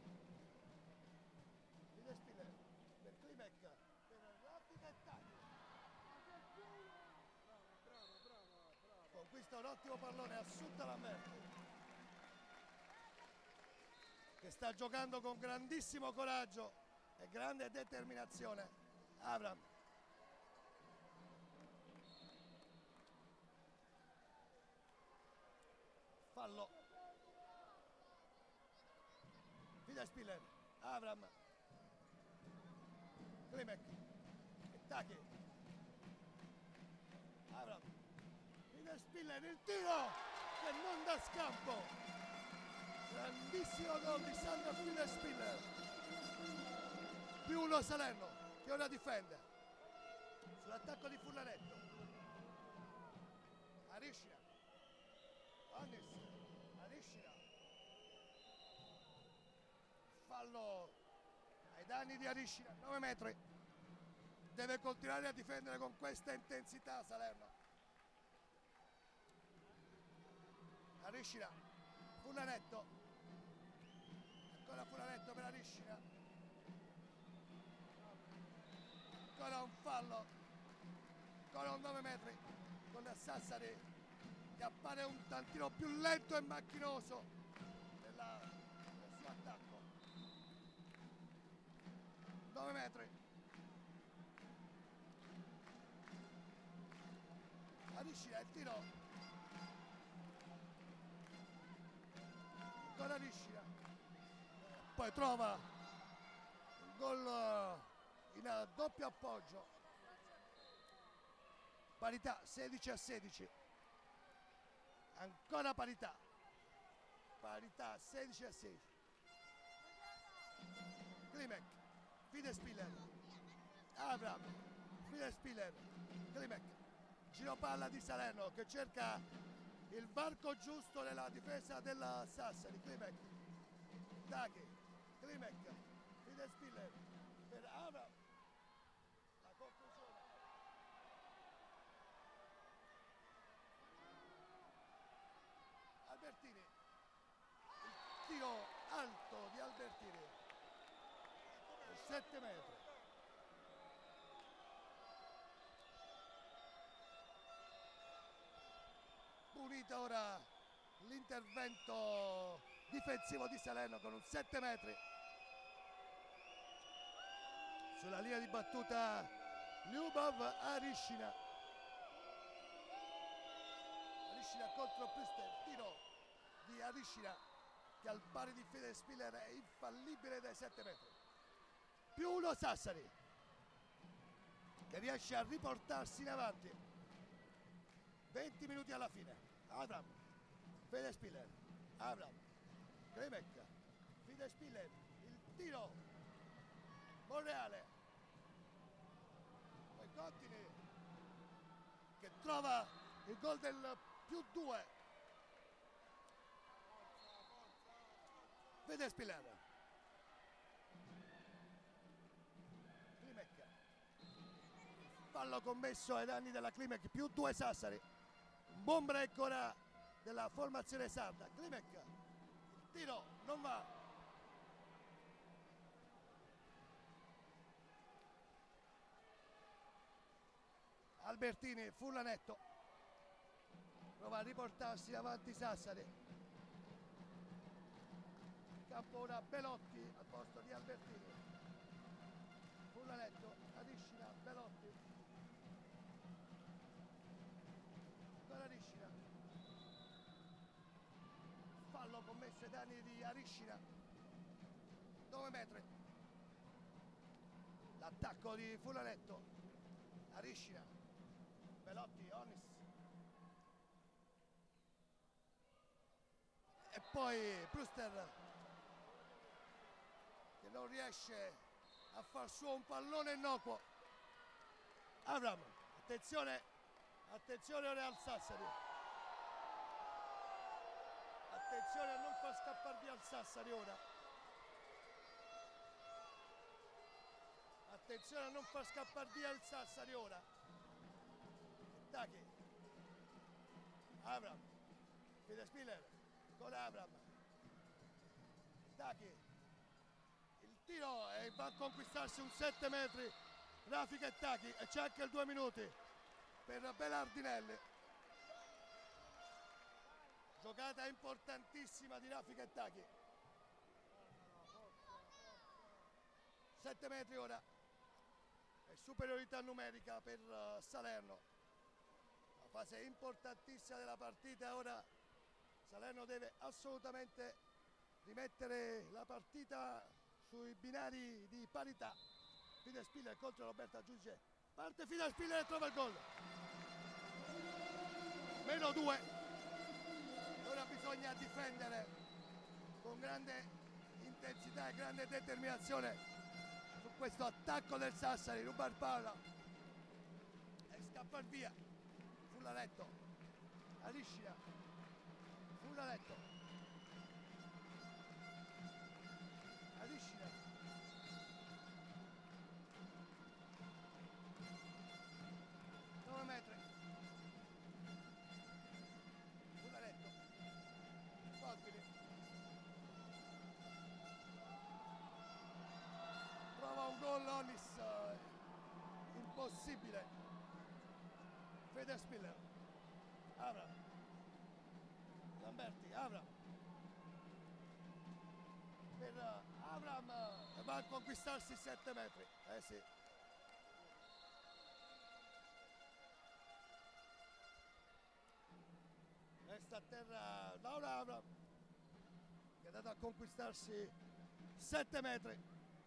Fide Spiller per Klimek, per Rapid e Tagli. Conquista un ottimo pallone, Assunta Lamberti, che sta giocando con grandissimo coraggio e grande determinazione. Avram. Fallo. Fide Spiller, Avram, Klimek, Ettacchi, Avram, Fide Spiller, il tiro che non dà scampo. Grandissimo gol di Sandra Fide Spiller. Più uno Salerno che ora difende. Sull'attacco di Furlanetto. Ariscina. Onnis. Ariscina. Fallo ai danni di Ariscina, nove metri. deve continuare a difendere con questa intensità Salerno. Ariscina, Furlanetto, ancora Furlanetto per Ariscina, ancora un fallo, ancora un nove metri con Sassari che appare un tantino più lento e macchinoso nella, nel suo attacco. nove metri, Ariscina, il tiro, ancora Ariscina, poi trova un gol in doppio appoggio, parità sedici a sedici, ancora parità, parità sedici a sedici. Klimek, Fidespiller, Avram, Fidespiller, Klimek, giro palla di Salerno che cerca il varco giusto nella difesa della Sassari. Klimek, Taghi, Klimek, Fidespiller per Avram, la conclusione. Albertini, il tiro alto di Albertini, sette metri. Punita ora l'intervento difensivo di Salerno con un sette metri. Sulla linea di battuta Lyubov, Ariscina. Ariscina contro Prister, tiro di Ariscina che al pari di Fidespiller è infallibile dai sette metri. Più uno Sassari che riesce a riportarsi in avanti. venti minuti alla fine. Avram, Fidespiller, Avram, Klimek, Fidespiller, il tiro, Monreale, poi Cottini che trova il gol del più due. Fidespiller, Klimek, fallo commesso ai danni della Klimek, più due Sassari. Un buon break ora della formazione sarda. Klimek, il tiro non va. Albertini, Furlanetto prova a riportarsi avanti Sassari. Campo ora Belotti al posto di Albertini. Furlanetto, Ariscina, Belotti, ancora Ariscina, fallo commesso ai danni di Ariscina, nove metri, l'attacco di Furlanetto, Ariscina, Belotti, Onis e poi Pruster che non riesce a far suo un pallone innocuo. Avram, attenzione, attenzione ora al Sassari, attenzione a non far scappare via il Sassari ora, attenzione a non far scappare via il Sassari ora. Taghi, Avram, Fidespiller, con Avram, Taghi, il tiro e va a conquistarsi un sette metri Rafika e Taghi e c'è anche il due minuti per Belardinelli. Giocata importantissima di Rafika e Taghi. sette metri ora e superiorità numerica per uh, Salerno. La fase importantissima della partita, ora Salerno deve assolutamente rimettere la partita sui binari di parità. Fidespiller contro Roberta Giudice, parte Fidespiller e trova il gol. Meno due. Ora bisogna difendere con grande intensità e grande determinazione su questo attacco del Sassari. Ruba il palla e scappa via. Furlanetto, Ariscina, Furlanetto, Ariscina, possibile. Fede Spiller, Avram, Lamberti, Avram, per Avram, eh, va a conquistarsi sette metri, eh sì. Resta a terra Laura Avram, che è andato a conquistarsi sette metri.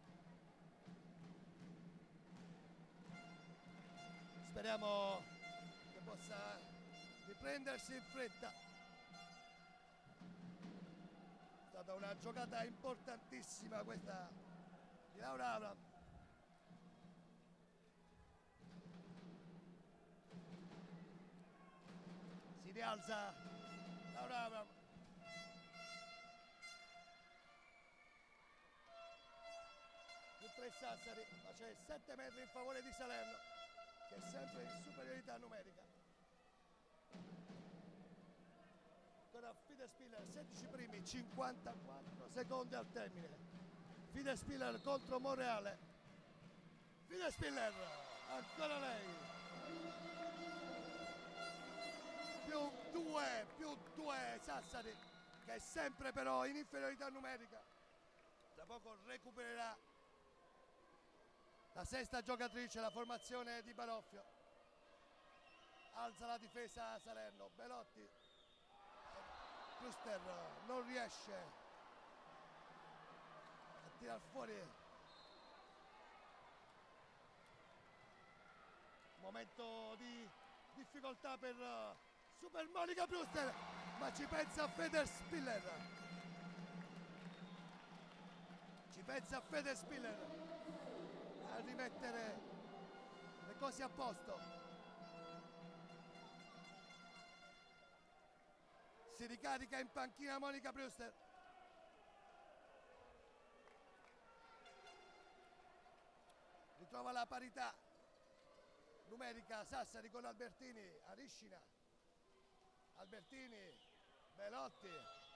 Speriamo che possa riprendersi in fretta. È stata una giocata importantissima questa di Laura Avram. Si rialza Laura Avram. Più tre Sassari, ma c'è sette metri in favore di Salerno, che è sempre in superiorità numerica. Ancora Fide Spiller, sedici primi, cinquantaquattro secondi al termine. Fide Spiller contro Monreale. Fide Spiller, ancora lei. Più due, più due Sassari, che è sempre però in inferiorità numerica. Tra poco recupererà la sesta giocatrice, la formazione di Banoffio. Alza la difesa Salerno, Belotti. Kluster non riesce a tirar fuori. Momento di difficoltà per Super Monica Kluster, ma ci pensa Fede Spiller. Ci pensa Fede Spiller a rimettere le cose a posto. Si ricarica in panchina Monica Brewster. Ritrova la parità numerica Sassari con Albertini, Ariscina, Albertini, Belotti,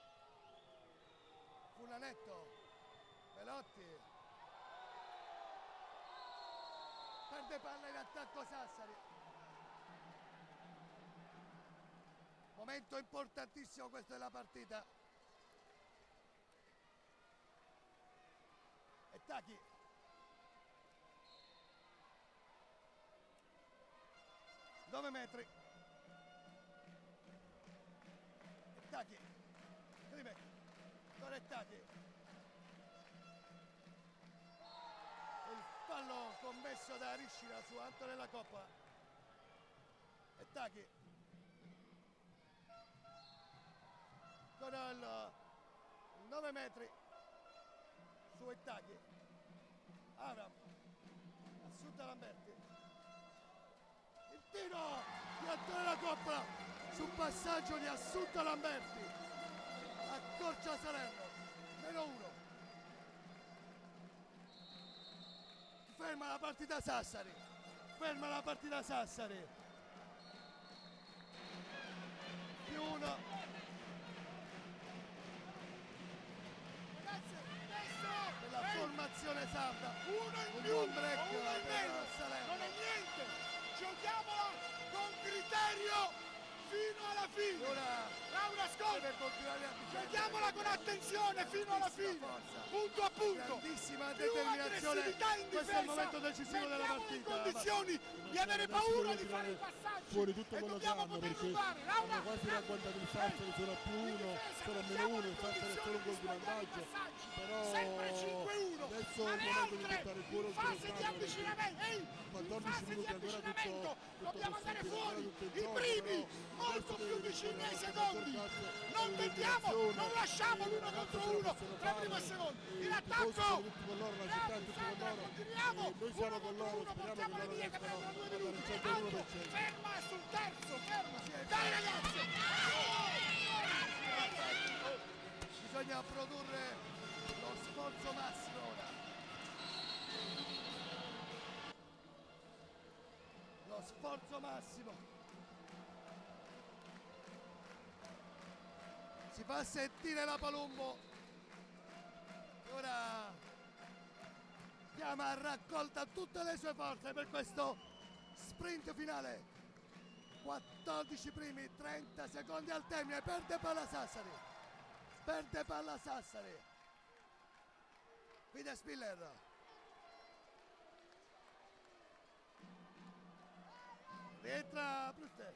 Fulanetto, Belotti. Perde palla in attacco Sassari. Momento importantissimo questo della partita. E Tachi. nove metri. E Tachi. Clime. Tachi. Il fallo commesso da Ariscina su Antonella Coppola. E Tachi. Con il nove metri su Ettaghi. Avram, Assunta Lamberti. Il tiro di Antonella Coppola sul passaggio di Assunta Lamberti. Accorcia Salerno, meno uno. Ferma la partita Sassari. Ferma la partita Sassari. Più uno. La formazione sarda, uno in un più, buon break uno in per meno, Salerno. non è niente, giochiamola con criterio fino alla fine. Ora Laura, ascolta, deve continuare a difendere. giochiamola con attenzione fino alla fine, Forza. punto a punto, Grandissima più determinazione. aggressività in Questo difesa, è il momento decisivo della mettiamoli partita. in condizioni di avere paura di fare i passaggi fuori tutto e quello che dobbiamo hanno, poterlo perché fare. Laura, hanno quasi ragguantato il Sassari, sono a più uno, sono a meno uno, il Sassari è solo un gol di vantaggio, però sempre cinque uno, adesso ma è il le momento di altre buttare fuori in il fase di risultato, avvicinamento, ehi, in quattordici fase di minuti ancora tutto, avvicinamento tutto dobbiamo andare possibile, fuori, tutto il i gioco, primi, però molto adesso più deve vicini ai ritornare secondi, a giocarsi non tendiamo, all'eliminazione, non lasciamo l'uno le contro ragazze ce la uno possono tra fare, primo e secondo, e in i tifosi attacco, sono tutti con loro, la città è tutta con loro, continuiamo, e noi siamo uno con contro loro, uno, speriamo portiamo che le loro vie che restano prendono due per il minuti, centouno alto, per cento. ferma sul terzo, ferma, dai ragazzi, Bisogna produrre lo sforzo massimo ora. Lo sforzo massimo. Si fa sentire la Palumbo. Ora chiama a raccolta tutte le sue forze per questo sprint finale, quattordici primi, trenta secondi al termine, perde palla Sassari, perde palla Sassari, Fide Spiller, rientra Brewster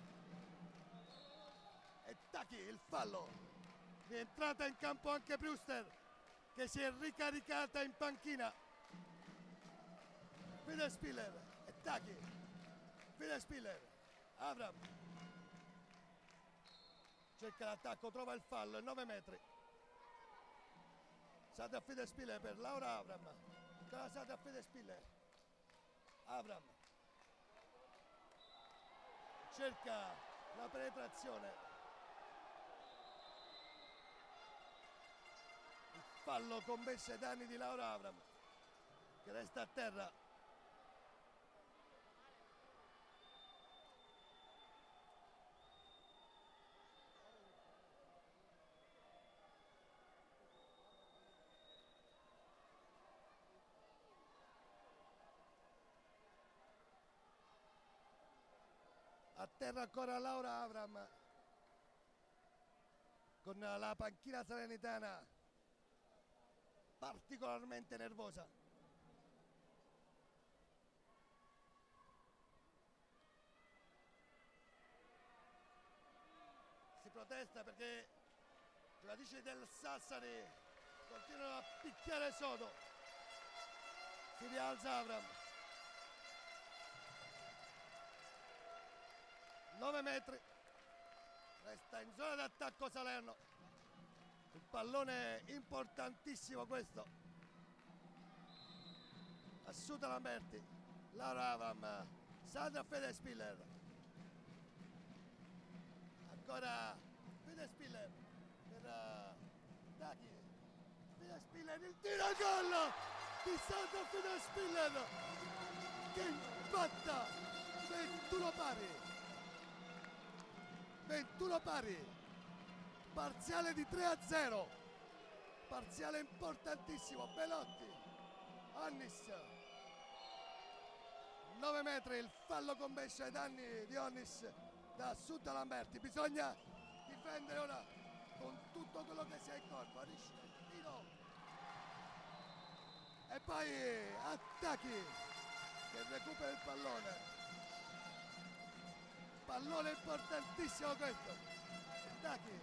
e Tacchi, il fallo, rientrata in campo anche Brewster che si è ricaricata in panchina, Fide Spiller e Tacchi, Fide Spiller, Avram cerca l'attacco, trova il fallo, nove metri, Sade a Fide Spiller per Laura Avram, ancora Sade a Fide Spiller, Avram cerca la penetrazione, il fallo commesso ai danni di Laura Avram che resta a terra. A terra ancora Laura Avram con la panchina salernitana particolarmente nervosa. Si protesta perché i giocatrici del Sassari continuano a picchiare sodo. Si rialza Avram. nove metri, resta in zona d'attacco Salerno, il pallone importantissimo questo, Assunta Lamberti, Laura Avram, Sandra Fede Spiller, ancora Fede Spiller per uh, Tacchi, Fede Spiller, il tiro a gol di Sandra Fede Spiller che impatta, ventuno pari. ventuno pari, parziale di tre a zero, parziale importantissimo, Belotti, Onnis, nove metri, il fallo commesso ai danni di Onnis da Assunta Lamberti, bisogna difendere ora con tutto quello che si ha in corpo, Arisce, tiro, e poi attacchi che recupera il pallone. Pallone importantissimo questo, Tacchi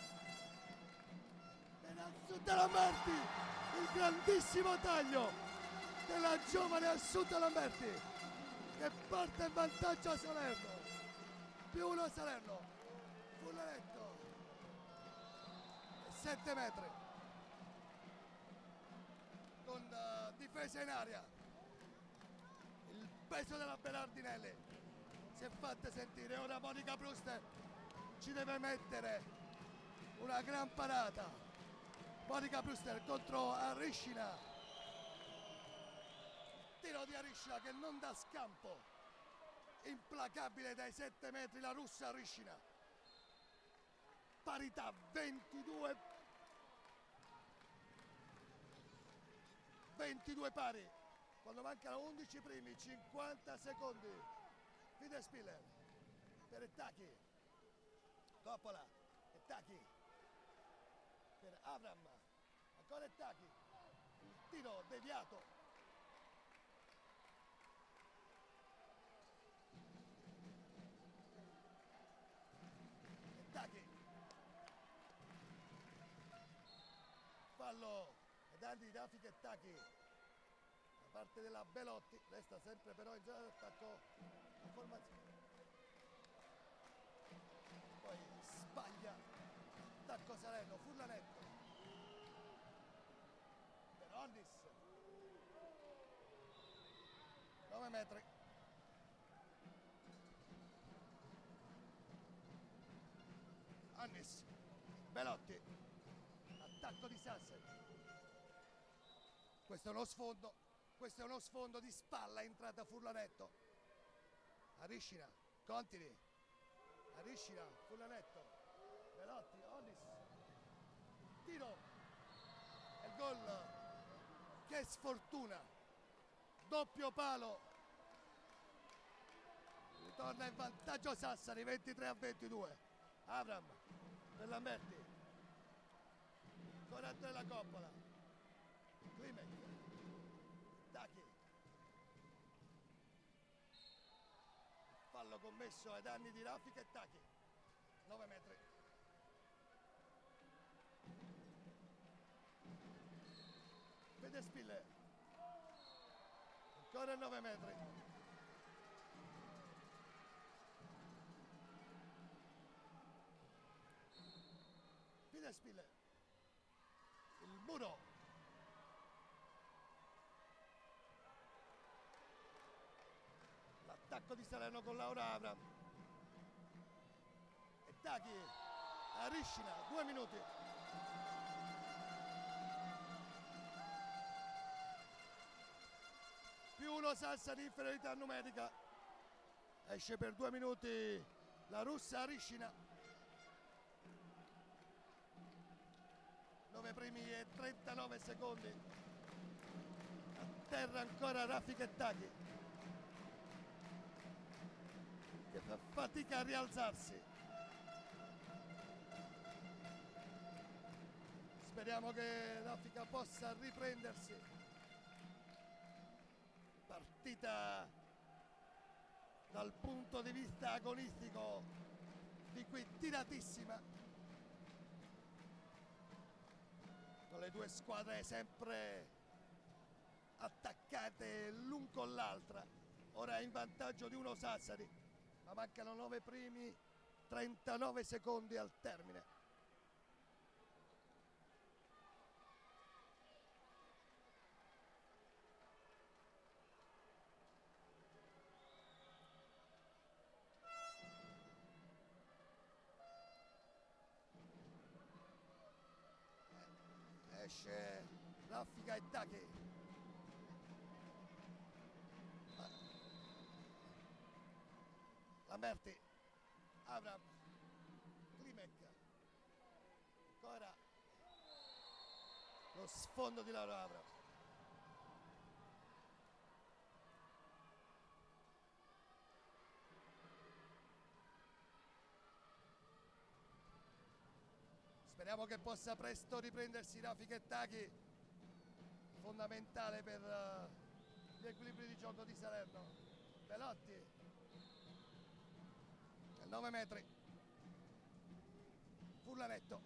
per Assunta Lamberti, il grandissimo taglio della giovane Assunta Lamberti che porta in vantaggio a Salerno, più uno Salerno, Fullaretto, sette metri, con uh, difesa in aria, il peso della Berardinelli si è fatta sentire, ora Monica Brewster ci deve mettere una gran parata, Monica Brewster contro Ariscina, tiro di Ariscina che non dà scampo, implacabile dai sette metri la russa Ariscina, parità ventidue ventidue pari, quando mancano undici primi, cinquanta secondi. Fide Spiller per Tacchi, Coppola e Tacchi per Avram, ancora Tacchi, il tiro deviato, e Tacchi, fallo ai danni di Raffica e Tacchi da parte della Belotti, resta sempre però in zona d'attacco la formazione, poi sbaglia, attacco Salerno, Furlanetto per Onnis, nove metri, Onnis, Belotti, attacco di Sassari, questo è uno sfondo, questo è uno sfondo di spalla, è entrata Furlanetto, Ariscina, Contini, Ariscina, Furlanetto, Belotti, Onnis, tiro, e il gol, che sfortuna, doppio palo Ritorna in vantaggio Sassari, ventitré a ventidue. Avram per Lamberti. Ancora Andrea Coppola. Klimek. Taki. Fallo commesso ai danni di Raffica e Taki. nove metri. Vede Spiller. Ancora nove metri. Vede Spiller. Il muro. L'attacco di Salerno con Laura Avram. E Taki a Riscina, due minuti. Più uno Sassari, inferiorità numerica. Esce per due minuti la russa Riscina. nove primi e trentanove secondi. A terra ancora Raffica e Taki, che fa fatica a rialzarsi. Speriamo che Raffica possa riprendersi. Partita dal punto di vista agonistico di qui tiratissima, con le due squadre sempre attaccate l'un con l'altra. Ora è in vantaggio di uno Sassari, ma mancano nove primi, trentanove secondi al termine. Esce Raffica e Taki. Lamberti, Avram, Klimek. Ancora lo sfondo di Laura Avram. Speriamo che possa presto riprendersi Raffica e Taki, fondamentale per uh, gli equilibri di gioco di Salerno. Belotti, nove metri. Furlanetto.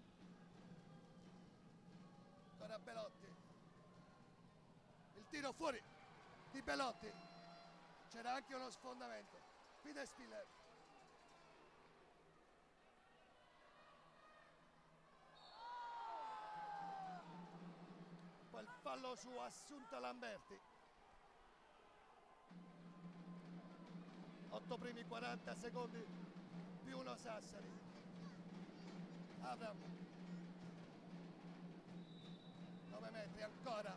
Ancora Belotti. Il tiro fuori di Belotti. C'era anche uno sfondamento. Pide Spiller. Poi il fallo su Assunta Lamberti. otto primi, quaranta secondi più uno Sassari. Avram. nove metri ancora.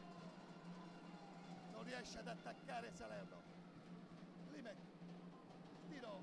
Non riesce ad attaccare Salerno. Klimek. Tiro.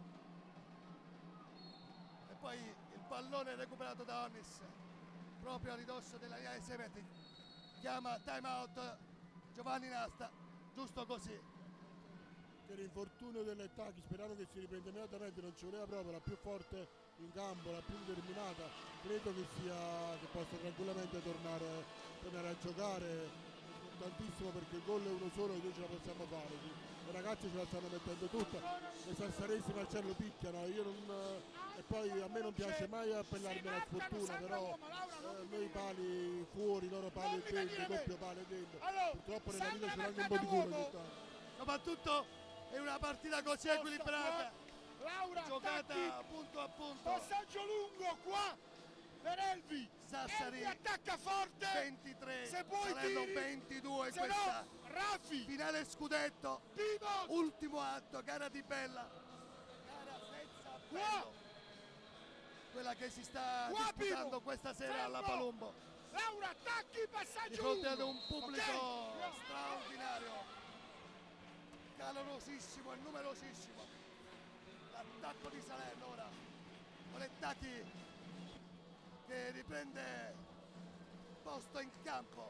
E poi il pallone recuperato da Onnis, proprio a ridosso della linea dei sei metri. Chiama time out Giovanni Nasta. Giusto così. Per l'infortunio delle Taki, sperando che si riprenda immediatamente, non ci voleva proprio, la più forte in campo, la più determinata, credo che sia che possa tranquillamente tornare, tornare a giocare tantissimo, perché il gol è uno solo e noi ce la possiamo fare. Le ragazze ce la stanno mettendo tutta, le sassaresi Marcello picchiano, io non, e poi a me non piace mai appellarmi alla sfortuna, però eh, noi pali fuori, loro pali dentro, doppio pali dentro, purtroppo nella vita ce l'hanno anche un po' di culo ogni tanto. Soprattutto in una partita così equilibrata, Laura, giocata attacchi, punto a punto. passaggio lungo qua per Elvi. Sassari Elvi attacca forte, ventitré, se puoi Salerno tiri, ventidue in se questa no Raffi, finale scudetto, Pivot, ultimo atto, gara di bella, gara senza appello, quella che si sta qua, disputando Pivot, questa sera fermo. alla Palumbo, Laura attacchi, passaggio di fronte ad lungo. un pubblico Okay. straordinario, calorosissimo e numerosissimo. L'attacco di Salerno ora, con le Taki che riprende posto in campo.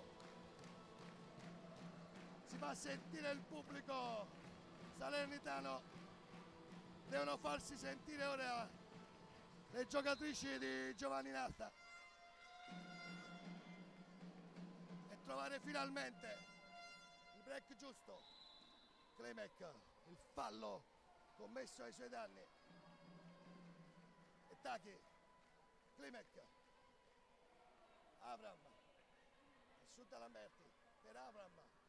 Si fa sentire il pubblico salernitano devono farsi sentire ora le giocatrici di Giovanni Nasta e trovare finalmente il break giusto. Klimek, il fallo commesso ai suoi danni. E Taki, Klimek, Avram, Assunta Lamberti per Avram,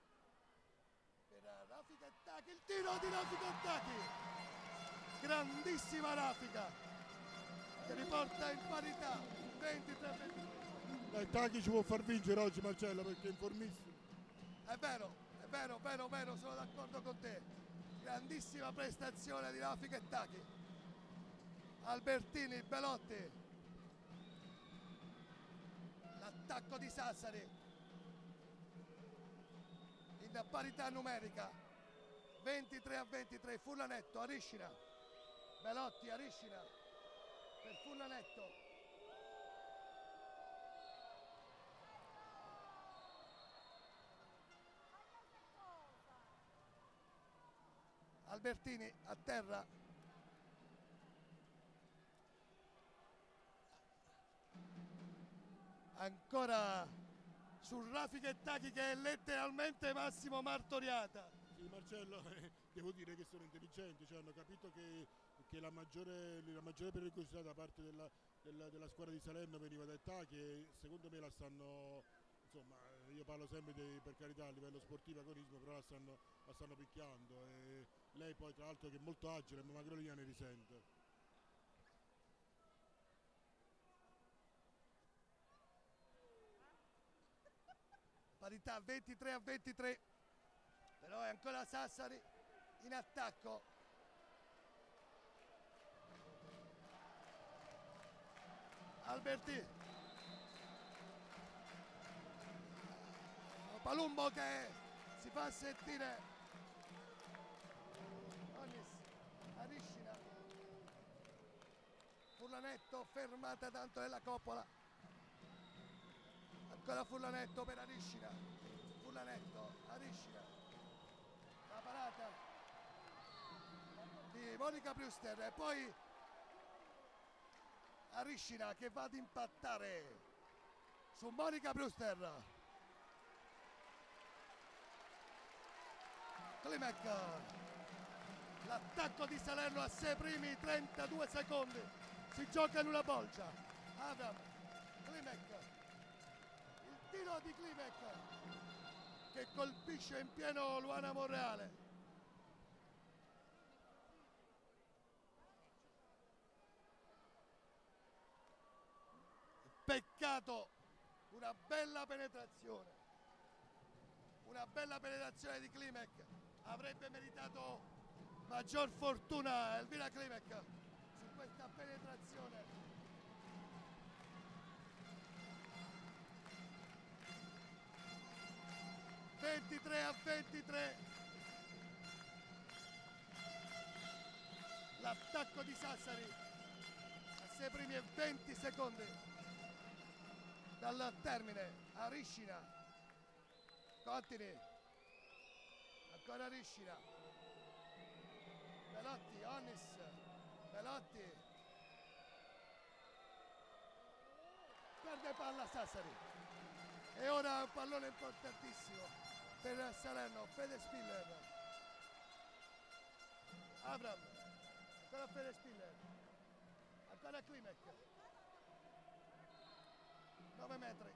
per Rafika e Taki, il tiro di Rafika e Taki, grandissima Rafika che riporta in parità ventitré a ventitré. Dai, Taki ci può far vincere oggi, Marcello, perché è in formissimo. È vero, è vero, vero, vero, sono d'accordo con te. Grandissima prestazione di Rafika e Taki. Albertini, Belotti. L'attacco di Sassari. In parità numerica. ventitré a ventitré, Furlanetto, Ariscina. Belotti, Ariscina. Per Furlanetto. Albertini a terra. Ancora su Rafika e Taki che è letteralmente Massimo martoriata. Sì, Marcello, eh, devo dire che sono intelligenti, cioè hanno capito che, che la, maggiore, la maggiore pericolosità da parte della, della, della squadra di Salerno veniva dai Taki e secondo me la stanno, insomma, io parlo sempre di, per carità a livello sportivo agonismo, però la stanno, la stanno picchiando e lei poi tra l'altro che è molto agile, ma Magrolina ne risente. Parità ventitré a ventitré, però è ancora Sassari in attacco. Alberti, Palumbo che si fa sentire. Onis, Ariscina, Furlanetto fermata tanto nella coppola. Ancora Furlanetto per Ariscina. Furlanetto, Ariscina. La parata di Monica Brewster e poi Ariscina che va ad impattare su Monica Brewster. Klimek. L'attacco di Salerno a sei primi, trentadue secondi. Si gioca in una bolgia. Adam, Klimek. Tiro di Klimek che colpisce in pieno Luana Monreale. Peccato, una bella penetrazione. Una bella penetrazione di Klimek. Avrebbe meritato maggior fortuna Elvira Klimek su questa penetrazione. ventitré a ventitré, l'attacco di Sassari a sei primi e venti secondi dal termine. Ariscina, continui, ancora Ariscina, Belotti, Onis, Belotti, perde palla Sassari e ora un pallone importantissimo per Salerno. Fede Spiller, Avram, ancora Fede Spiller, ancora Klimek, nove metri,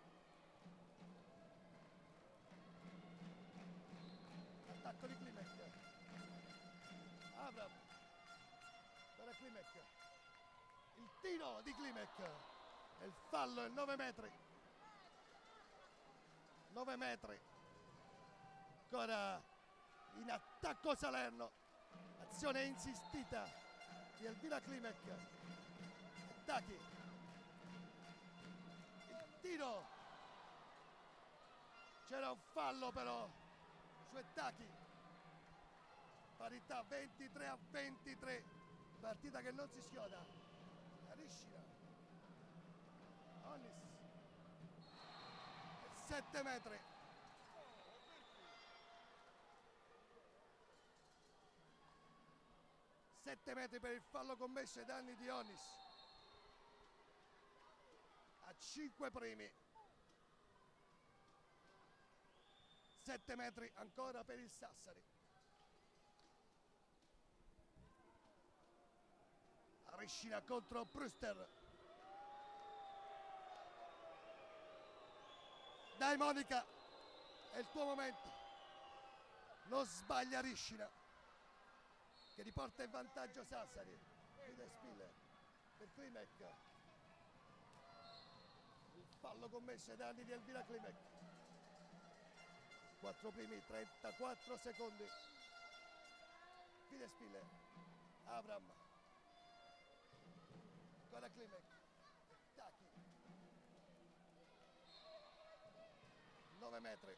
attacco di Klimek, Avram, ancora Klimek, il tiro di Klimek e il fallo è nove metri, nove metri. Ancora in attacco Salerno, azione insistita di Elvira Klimek. Taki, il tiro, c'era un fallo però su Taki. Parità ventitré a ventitré, partita che non si schioda. Ariscina, Onis, sette metri. sette metri per il fallo commesso ai danni di Onnis. A cinque primi. sette metri ancora per il Sassari. Ariscina contro Brewster. Dai Monica, è il tuo momento. Non sbaglia Ariscina, che riporta in vantaggio Sassari. Vide Spiller per Klimek. Il fallo commesso ai danni di Elvira Klimek. quattro primi, trentaquattro secondi. Vide Spiller. Avram. Ancora Klimek. Taki. nove metri.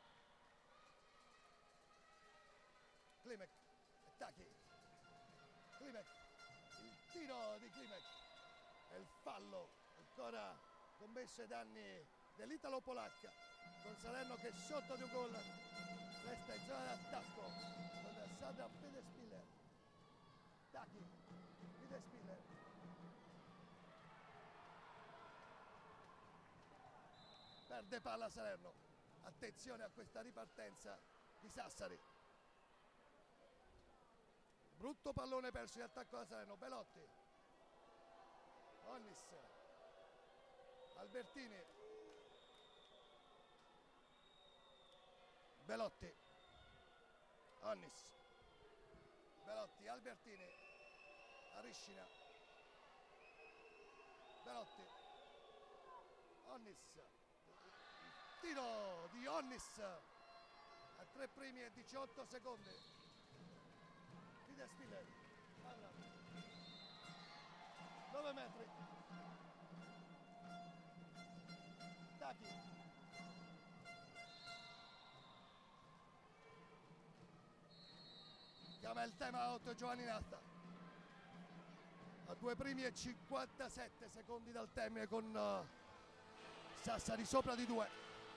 Klimek. Taki. Klimek. Il tiro di Klimek. E il fallo ancora commesso ai danni dell'Italo polacca, con Salerno che sotto di un gol resta in zona d'attacco con Sandra Fidespiller. Taki. Fidespiller. Perde palla Salerno. Attenzione a questa ripartenza di Sassari. Brutto pallone perso in attacco da Salerno. Belotti. Onnis. Albertini. Belotti. Onnis. Belotti. Albertini. Ariscina. Belotti. Onnis. Tiro di Onnis a tre primi e diciotto secondi. Fide Spiller. nove metri. Taki. Chiama il time out Giovanni Nasta. A due primi e cinquantasette secondi dal termine, con uh, Sassari sopra di due.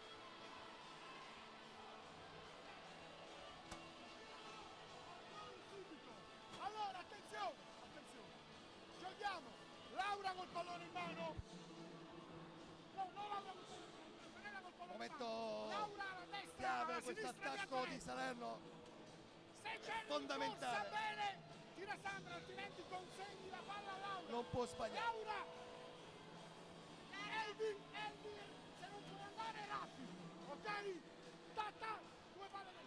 Allora, attenzione, attenzione. Giochiamo. Laura col pallone in mano. No, no, Laura col pallone in mano. Antonella col pallone Momento in mano. Laura alla destra, chiave alla questo sinistra attacco di atleta. Salerno. Se c'è fondamentale. Sa bene, tira Sandra, altrimenti consegni la palla a Laura. Non può sbagliare. Laura! Elvi, Elvi, se non puoi andare rapidi, ok? Tata, due palle del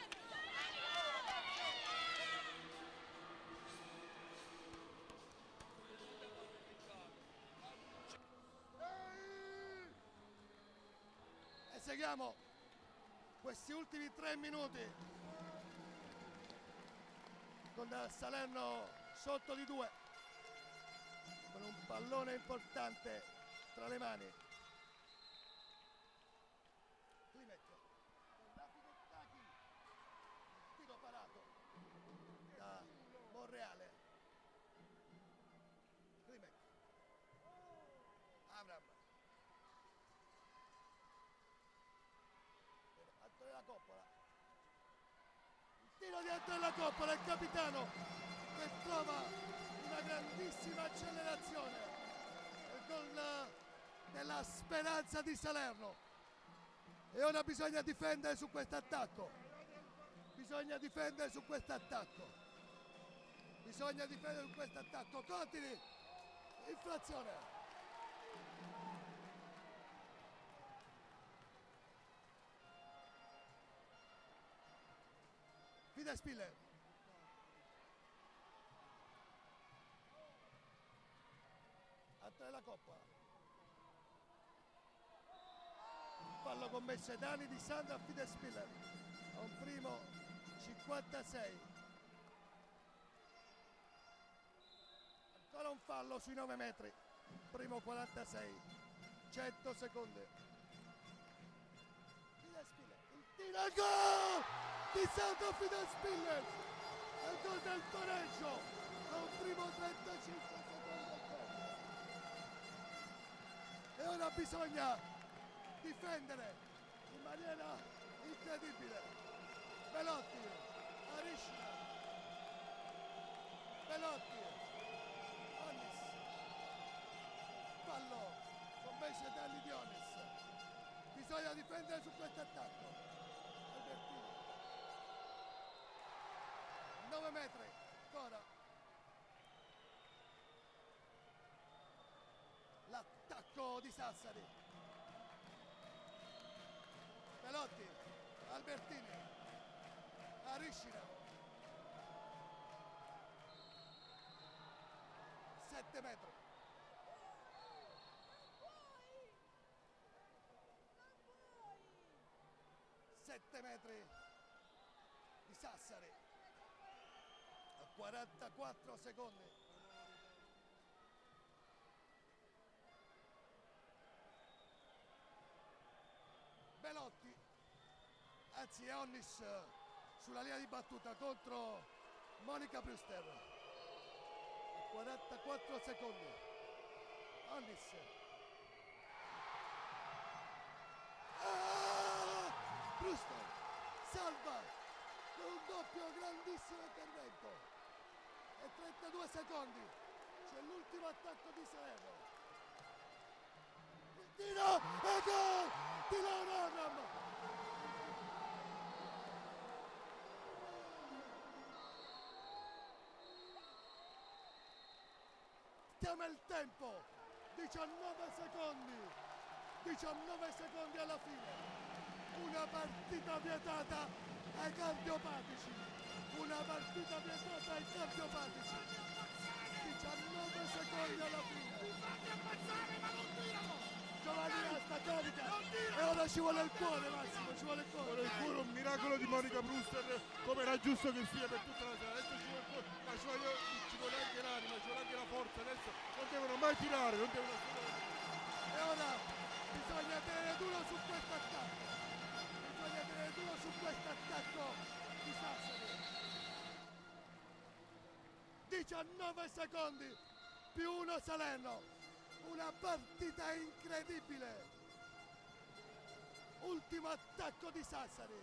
E seguiamo questi ultimi tre minuti con Salerno sotto di due, con un pallone importante tra le mani. Klimek, rapido Taki, tiro parato da Monreale. Klimek, Avram, per Antonella Coppola. Il tiro di Antonella Coppola, il capitano, che trova una grandissima accelerazione. Il gol della speranza di Salerno. E ora bisogna difendere su questo attacco. Bisogna difendere su questo attacco. Bisogna difendere su questo attacco. Continui. Inflazione. Fide Spiller. Antonella Coppola. Fallo commesso ai danni di Sandra Fide Spiller. A un primo cinquantasei. Ancora un fallo sui nove metri. Primo quarantasei. cento secondi. Fide Spiller. Il tiro al gol di Sandra Fide Spiller. Il gol del pareggio. A un primo trentacinque secondi al termine. E ora bisogna difendere in maniera incredibile. Belotti, Ariscina, Belotti, Onnis, fallo, commesso ai danni di Onnis, bisogna difendere su questo attacco. Albertini, nove metri, ancora, l'attacco di Sassari, Belotti, Albertini, Ariscina, sette metri, sette metri di Sassari a quarantaquattro secondi. Belotti, anzi è Onnis sulla linea di battuta contro Monica Brewster. quarantaquattro secondi. Onnis. Ah! Brewster salva con un doppio grandissimo intervento. E trentadue secondi. C'è l'ultimo attacco di Salerno. Il tiro e gol di Laura Abram. Chiama il tempo, diciannove secondi, diciannove secondi alla fine, una partita vietata ai cardiopatici, una partita vietata ai cardiopatici, diciannove secondi alla fine. Giovanni sta carica e ora ci vuole il cuore, Massimo, ci vuole il cuore. Vuole il cuore, un miracolo di Monica Brewster, come era giusto che sia per tutta la sera. Adesso ci vuole il cuore, ma ci vuole, ci vuole anche l'anima, ci vuole anche la forza. Adesso non devono mai tirare, non devono assolutamente. E ora bisogna tenere duro su questo attacco, bisogna tenere duro su questo attacco di Sassari. diciannove secondi più uno Salerno. Una partita incredibile. Ultimo attacco di Sassari.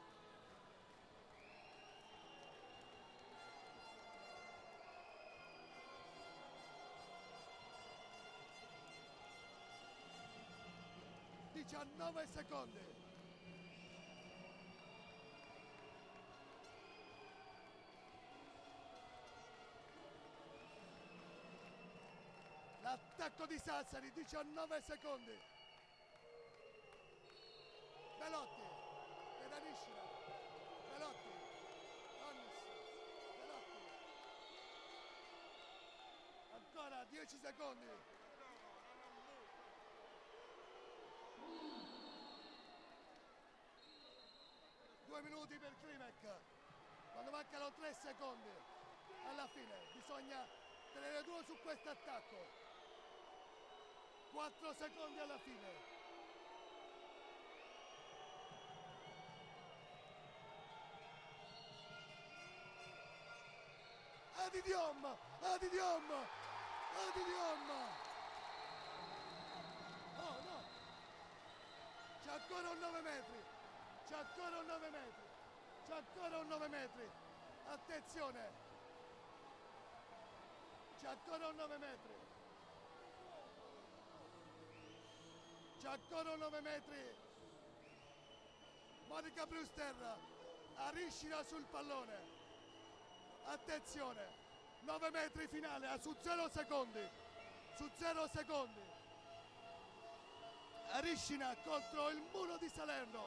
diciannove secondi. L'attacco di Sassari, diciannove secondi. Belotti, Pedaniscina, Belotti, Onnis, Belotti. Ancora dieci secondi. Due minuti per Klimek. Quando mancano tre secondi alla fine bisogna tenere duro su questo attacco. quattro secondi alla fine. Adidiom, Adidiom, Adidiom. Oh no. C'è ancora un nove metri. C'è ancora un nove metri. C'è ancora un nove metri. Attenzione. C'è ancora un nove metri. C'è ancora un nove metri. Monica Brewster Ariscina sul pallone. Attenzione, nove metri finale su zero secondi. Su zero secondi. Ariscina contro il muro di Salerno.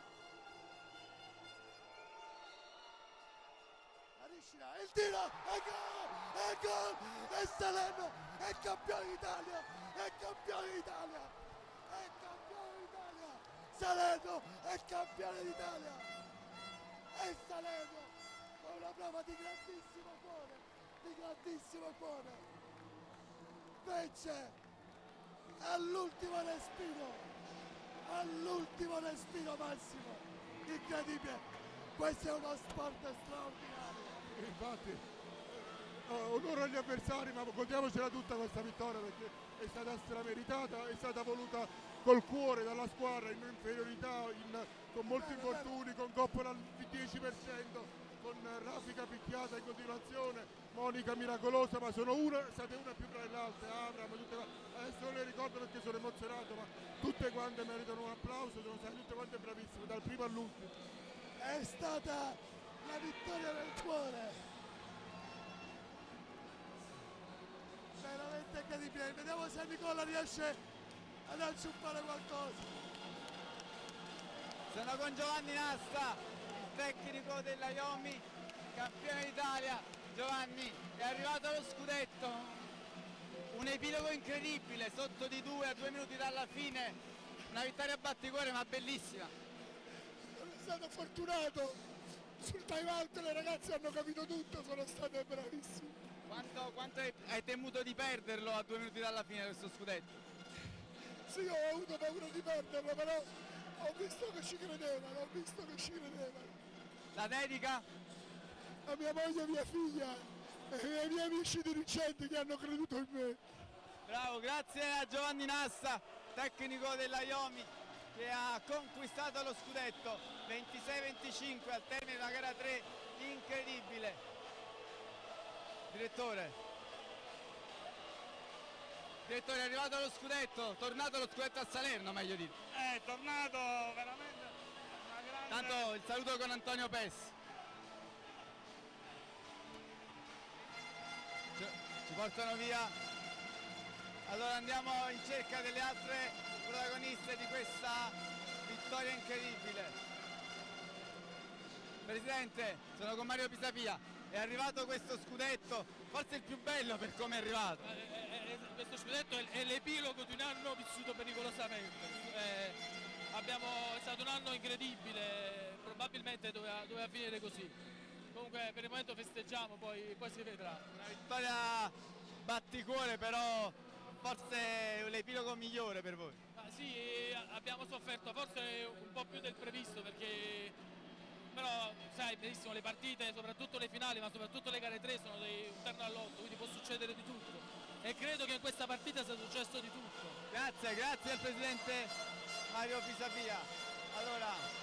Ariscina, il tiro, è gol, è gol, è Salerno, è campione d'Italia, è campione d'Italia. È campione d'Italia! Salerno è campione d'Italia! È Salerno con una prova di grandissimo cuore! Di grandissimo cuore! Vence all'ultimo respiro! All'ultimo respiro Massimo! Incredibile! Questo è uno sport straordinario! Infatti, oh, onore agli avversari, ma godiamocela tutta questa vittoria perché è stata strameritata, è stata voluta col cuore dalla squadra in inferiorità, in, con molti infortuni, con Coppola al dieci per cento, con raffica picchiata in continuazione, Monica miracolosa, ma sono una, state una più tra le altre, Abram, tutte, adesso non le ricordo perché sono emozionato, ma tutte quante meritano un applauso, sono state tutte quante bravissime, dal primo all'ultimo. È stata la vittoria del cuore, veramente incredibile. Vediamo se Nicola riesce ad acciuffare qualcosa. Sono con Giovanni Nasta, il tecnico della Iomi, campione d'Italia. Giovanni, è arrivato lo scudetto, un epilogo incredibile, sotto di due a due minuti dalla fine, una vittoria a batticuore ma bellissima. Sono stato fortunato, sul time out le ragazze hanno capito tutto, sono state bravissime. Quanto, quanto hai temuto di perderlo a due minuti dalla fine questo scudetto? Sì, ho avuto paura di perderlo, però ho visto che ci credevano, ho visto che ci credevano. La dedica? A mia moglie e mia figlia e ai miei amici dirigenti che hanno creduto in me. Bravo, grazie a Giovanni Nasta, tecnico della Iomi, che ha conquistato lo scudetto ventisei venticinque al termine della gara tre, incredibile. Direttore, direttore, è arrivato lo scudetto, tornato lo scudetto a Salerno, meglio dire. È tornato veramente una grande... Tanto il saluto con Antonio Pessi. Ci, ci portano via. Allora andiamo in cerca delle altre protagoniste di questa vittoria incredibile. Presidente, sono con Mario Pisapia, è arrivato questo scudetto, forse il più bello per come è arrivato. Eh, eh, questo scudetto è, è l'epilogo di un anno vissuto pericolosamente. Eh, abbiamo, è stato un anno incredibile, probabilmente doveva, doveva finire così. Comunque per il momento festeggiamo, poi, poi si vedrà. Una vittoria batticuore, però forse l'epilogo migliore per voi. Ma sì, abbiamo sofferto forse un po' più del previsto, perché però sai benissimo le partite, soprattutto le finali, ma soprattutto le gare tre sono dei, un terno all'otto, quindi può succedere di tutto. E credo che in questa partita sia successo di tutto. Grazie, grazie al presidente Mario Pisapia. Allora,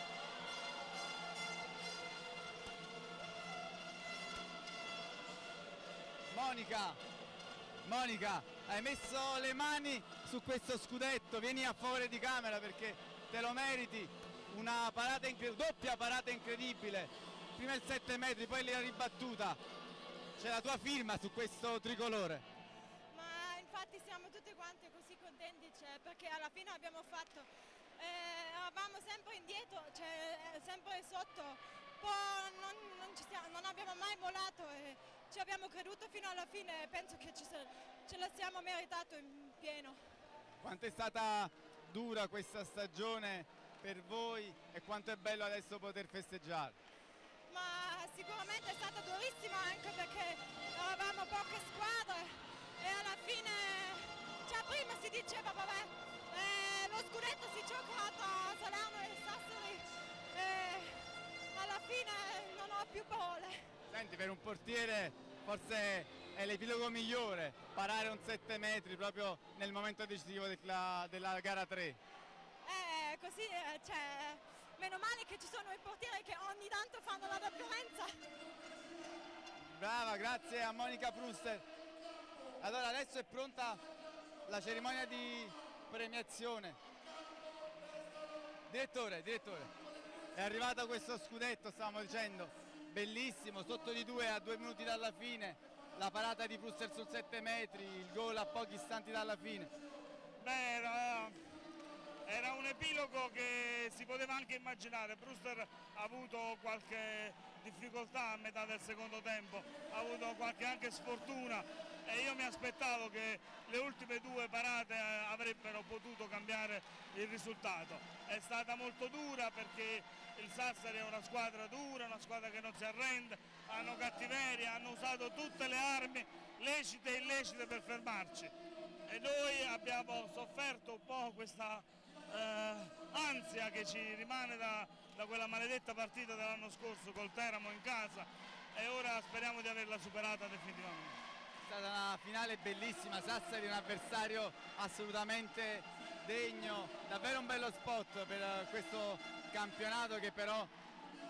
Monica, Monica, hai messo le mani su questo scudetto, vieni a favore di camera perché te lo meriti, una parata incredibile, doppia parata incredibile, prima il sette metri, poi la ribattuta, c'è la tua firma su questo tricolore. Ma infatti siamo tutti quanti così contenti, cioè, perché alla fine abbiamo fatto, eh, eravamo sempre indietro, cioè, sempre sotto, poi non, non, ci siamo, non abbiamo mai volato e ci abbiamo creduto fino alla fine e penso che ci, ce la siamo meritato in pieno. Quanto è stata dura questa stagione per voi e quanto è bello adesso poter festeggiare? Ma sicuramente è stata durissima anche perché eravamo poche squadre e alla fine, cioè prima si diceva vabbè, eh, lo scudetto si gioca tra Salerno e Sassari e alla fine non ho più parole. Senti, per un portiere forse è l'epilogo migliore, parare un sette metri proprio nel momento decisivo della, della gara tre. Eh, così, eh, cioè, meno male che ci sono i portieri che ogni tanto fanno la violenza. Brava, grazie a Monica Pruster. Allora adesso è pronta la cerimonia di premiazione. Direttore, direttore, è arrivato questo scudetto, stavamo dicendo, bellissimo, sotto di due a due minuti dalla fine, la parata di Pruster sul sette metri, il gol a pochi istanti dalla fine. Beh, era, era un epilogo che si poteva anche immaginare. Pruster ha avuto qualche difficoltà a metà del secondo tempo, ha avuto qualche anche sfortuna e io mi aspettavo che le ultime due parate avrebbero potuto cambiare il risultato. È stata molto dura perché il Sassari è una squadra dura, una squadra che non si arrende, hanno cattiveria, hanno usato tutte le armi lecite e illecite per fermarci e noi abbiamo sofferto un po' questa eh, ansia che ci rimane da, da quella maledetta partita dell'anno scorso col Teramo in casa e ora speriamo di averla superata definitivamente. È stata una finale bellissima, Sassari è un avversario assolutamente degno, davvero un bello spot per questo campionato che però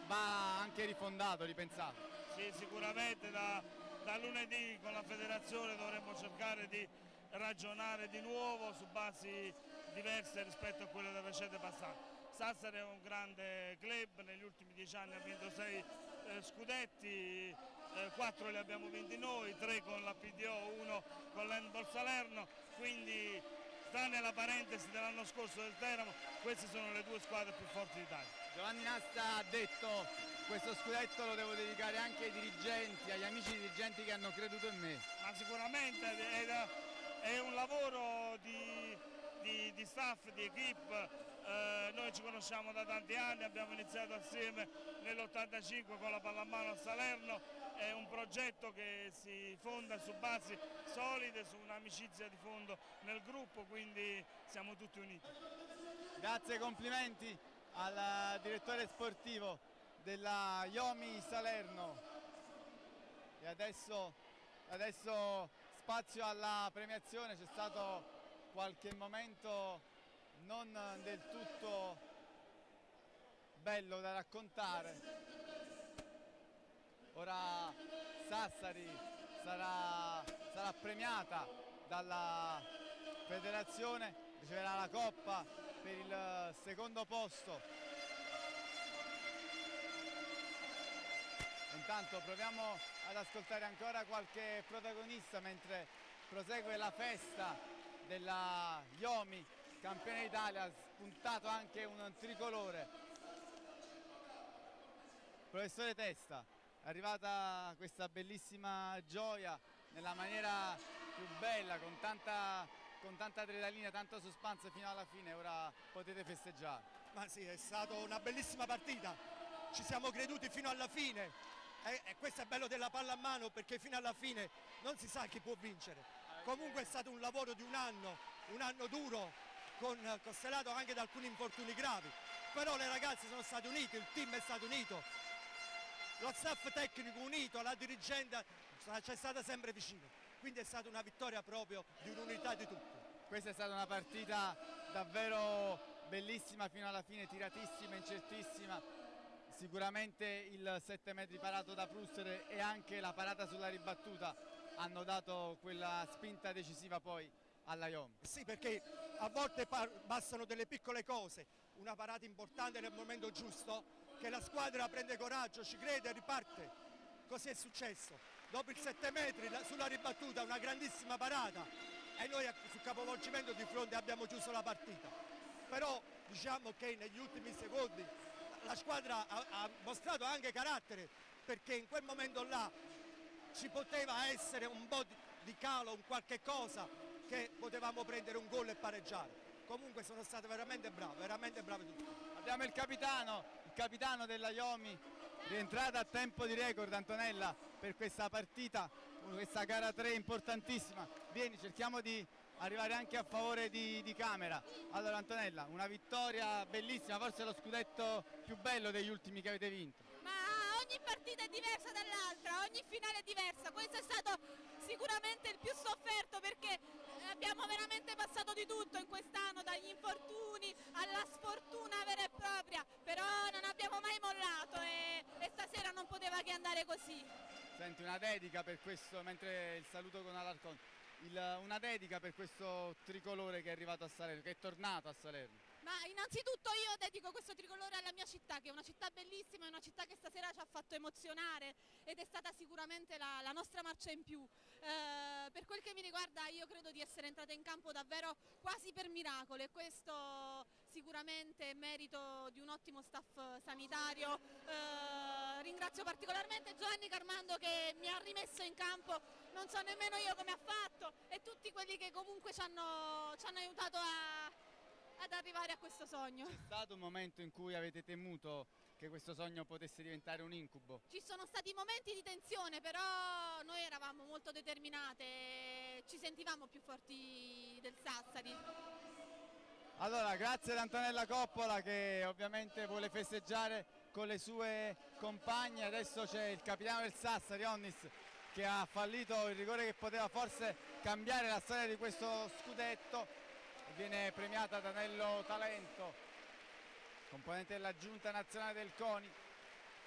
va anche rifondato, ripensato. Sì, sicuramente da, da lunedì con la federazione dovremmo cercare di ragionare di nuovo su basi diverse rispetto a quelle del recente passato. Sassari è un grande club, negli ultimi dieci anni ha vinto sei eh, scudetti, eh, quattro li abbiamo vinti noi, tre con la P D O, uno con l'Handball Salerno, quindi tranne la parentesi dell'anno scorso del Teramo, queste sono le due squadre più forti d'Italia. Giovanni Nasta ha detto: questo scudetto lo devo dedicare anche ai dirigenti, agli amici dirigenti che hanno creduto in me. Ma sicuramente è, da, è un lavoro di, di, di staff, di equip. Eh, noi ci conosciamo da tanti anni, abbiamo iniziato assieme nell'ottantacinque con la pallamano a Salerno, è un progetto che si fonda su basi solide, su un'amicizia di fondo nel gruppo, quindi siamo tutti uniti. Grazie, complimenti al direttore sportivo della Iomi Salerno. E adesso, adesso spazio alla premiazione. C'è stato qualche momento non del tutto bello da raccontare. Ora Sassari sarà, sarà premiata dalla federazione, riceverà la coppa per il secondo posto. Intanto proviamo ad ascoltare ancora qualche protagonista mentre prosegue la festa della Iomi, campione d'Italia, ha spuntato anche un tricolore. Professore Testa, è arrivata questa bellissima gioia nella maniera più bella, con tanta, con tanta adrenalina, tanto suspense fino alla fine, ora potete festeggiare. Ma sì, è stata una bellissima partita, ci siamo creduti fino alla fine e, e questo è bello della pallamano, perché fino alla fine non si sa chi può vincere. Comunque è stato un lavoro di un anno, un anno duro, con, costellato anche da alcuni infortuni gravi, però le ragazze sono state unite, il team è stato unito, lo staff tecnico unito, la dirigente c'è stata sempre vicino, quindi è stata una vittoria proprio di un'unità di tutti. Questa è stata una partita davvero bellissima fino alla fine, tiratissima, incertissima. Sicuramente il sette metri parato da Pruster e anche la parata sulla ribattuta hanno dato quella spinta decisiva poi alla Iomi. Sì, perché a volte bastano delle piccole cose, una parata importante nel momento giusto, che la squadra prende coraggio, ci crede e riparte. Così è successo. Dopo il sette metri sulla ribattuta una grandissima parata e noi sul capovolgimento di fronte abbiamo chiuso la partita. Però diciamo che negli ultimi secondi la squadra ha, ha mostrato anche carattere, perché in quel momento là ci poteva essere un po' di, di calo, un qualche cosa, che potevamo prendere un gol e pareggiare. Comunque sono state veramente brave, veramente brave tutti. Abbiamo il capitano, il capitano della Iomi, rientrata a tempo di record, Antonella, per questa partita, questa gara tre importantissima. Vieni, cerchiamo di arrivare anche a favore di, di camera. Allora Antonella, una vittoria bellissima, forse lo scudetto più bello degli ultimi che avete vinto. Ma ogni partita è diversa dall'altra, ogni finale è diversa, questo è stato sicuramente il più sofferto, perché abbiamo veramente passato di tutto in quest'anno, dagli infortuni alla sfortuna vera e propria, però non abbiamo mai mollato e, e stasera non poteva che andare così. Senti, una dedica per questo, mentre il saluto con Alarcon, il, una dedica per questo tricolore che è arrivato a Salerno, che è tornato a Salerno. Ma innanzitutto io dedico questo tricolore alla mia città, che è una città bellissima, è una città che stasera ci ha fatto emozionare ed è stata sicuramente la, la nostra marcia in più. Eh, per quel che mi riguarda io credo di essere entrata in campo davvero quasi per miracolo e questo sicuramente è merito di un ottimo staff sanitario. Eh, ringrazio particolarmente Giovanni Carmando che mi ha rimesso in campo, non so nemmeno io come ha fatto, e tutti quelli che comunque ci hanno, ci hanno aiutato a... ad arrivare a questo sogno. C'è stato un momento in cui avete temuto che questo sogno potesse diventare un incubo? Ci sono stati momenti di tensione, però noi eravamo molto determinate, ci sentivamo più forti del Sassari. Allora, grazie ad Antonella Coppola che ovviamente vuole festeggiare con le sue compagne. Adesso c'è il capitano del Sassari, Onnis, che ha fallito il rigore che poteva forse cambiare la storia di questo scudetto. Viene premiata Danello Talento, componente della giunta nazionale del CONI.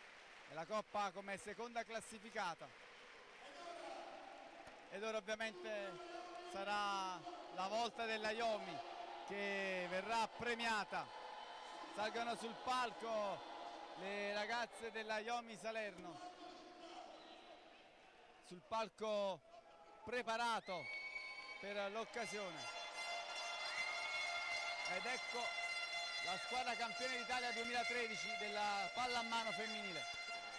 e la Coppa come seconda classificata. Ed ora ovviamente sarà la volta della Iomi che verrà premiata. Salgono sul palco le ragazze della Iomi Salerno, sul palco preparato per l'occasione. Ed ecco la squadra campione d'Italia duemilatredici della pallamano femminile.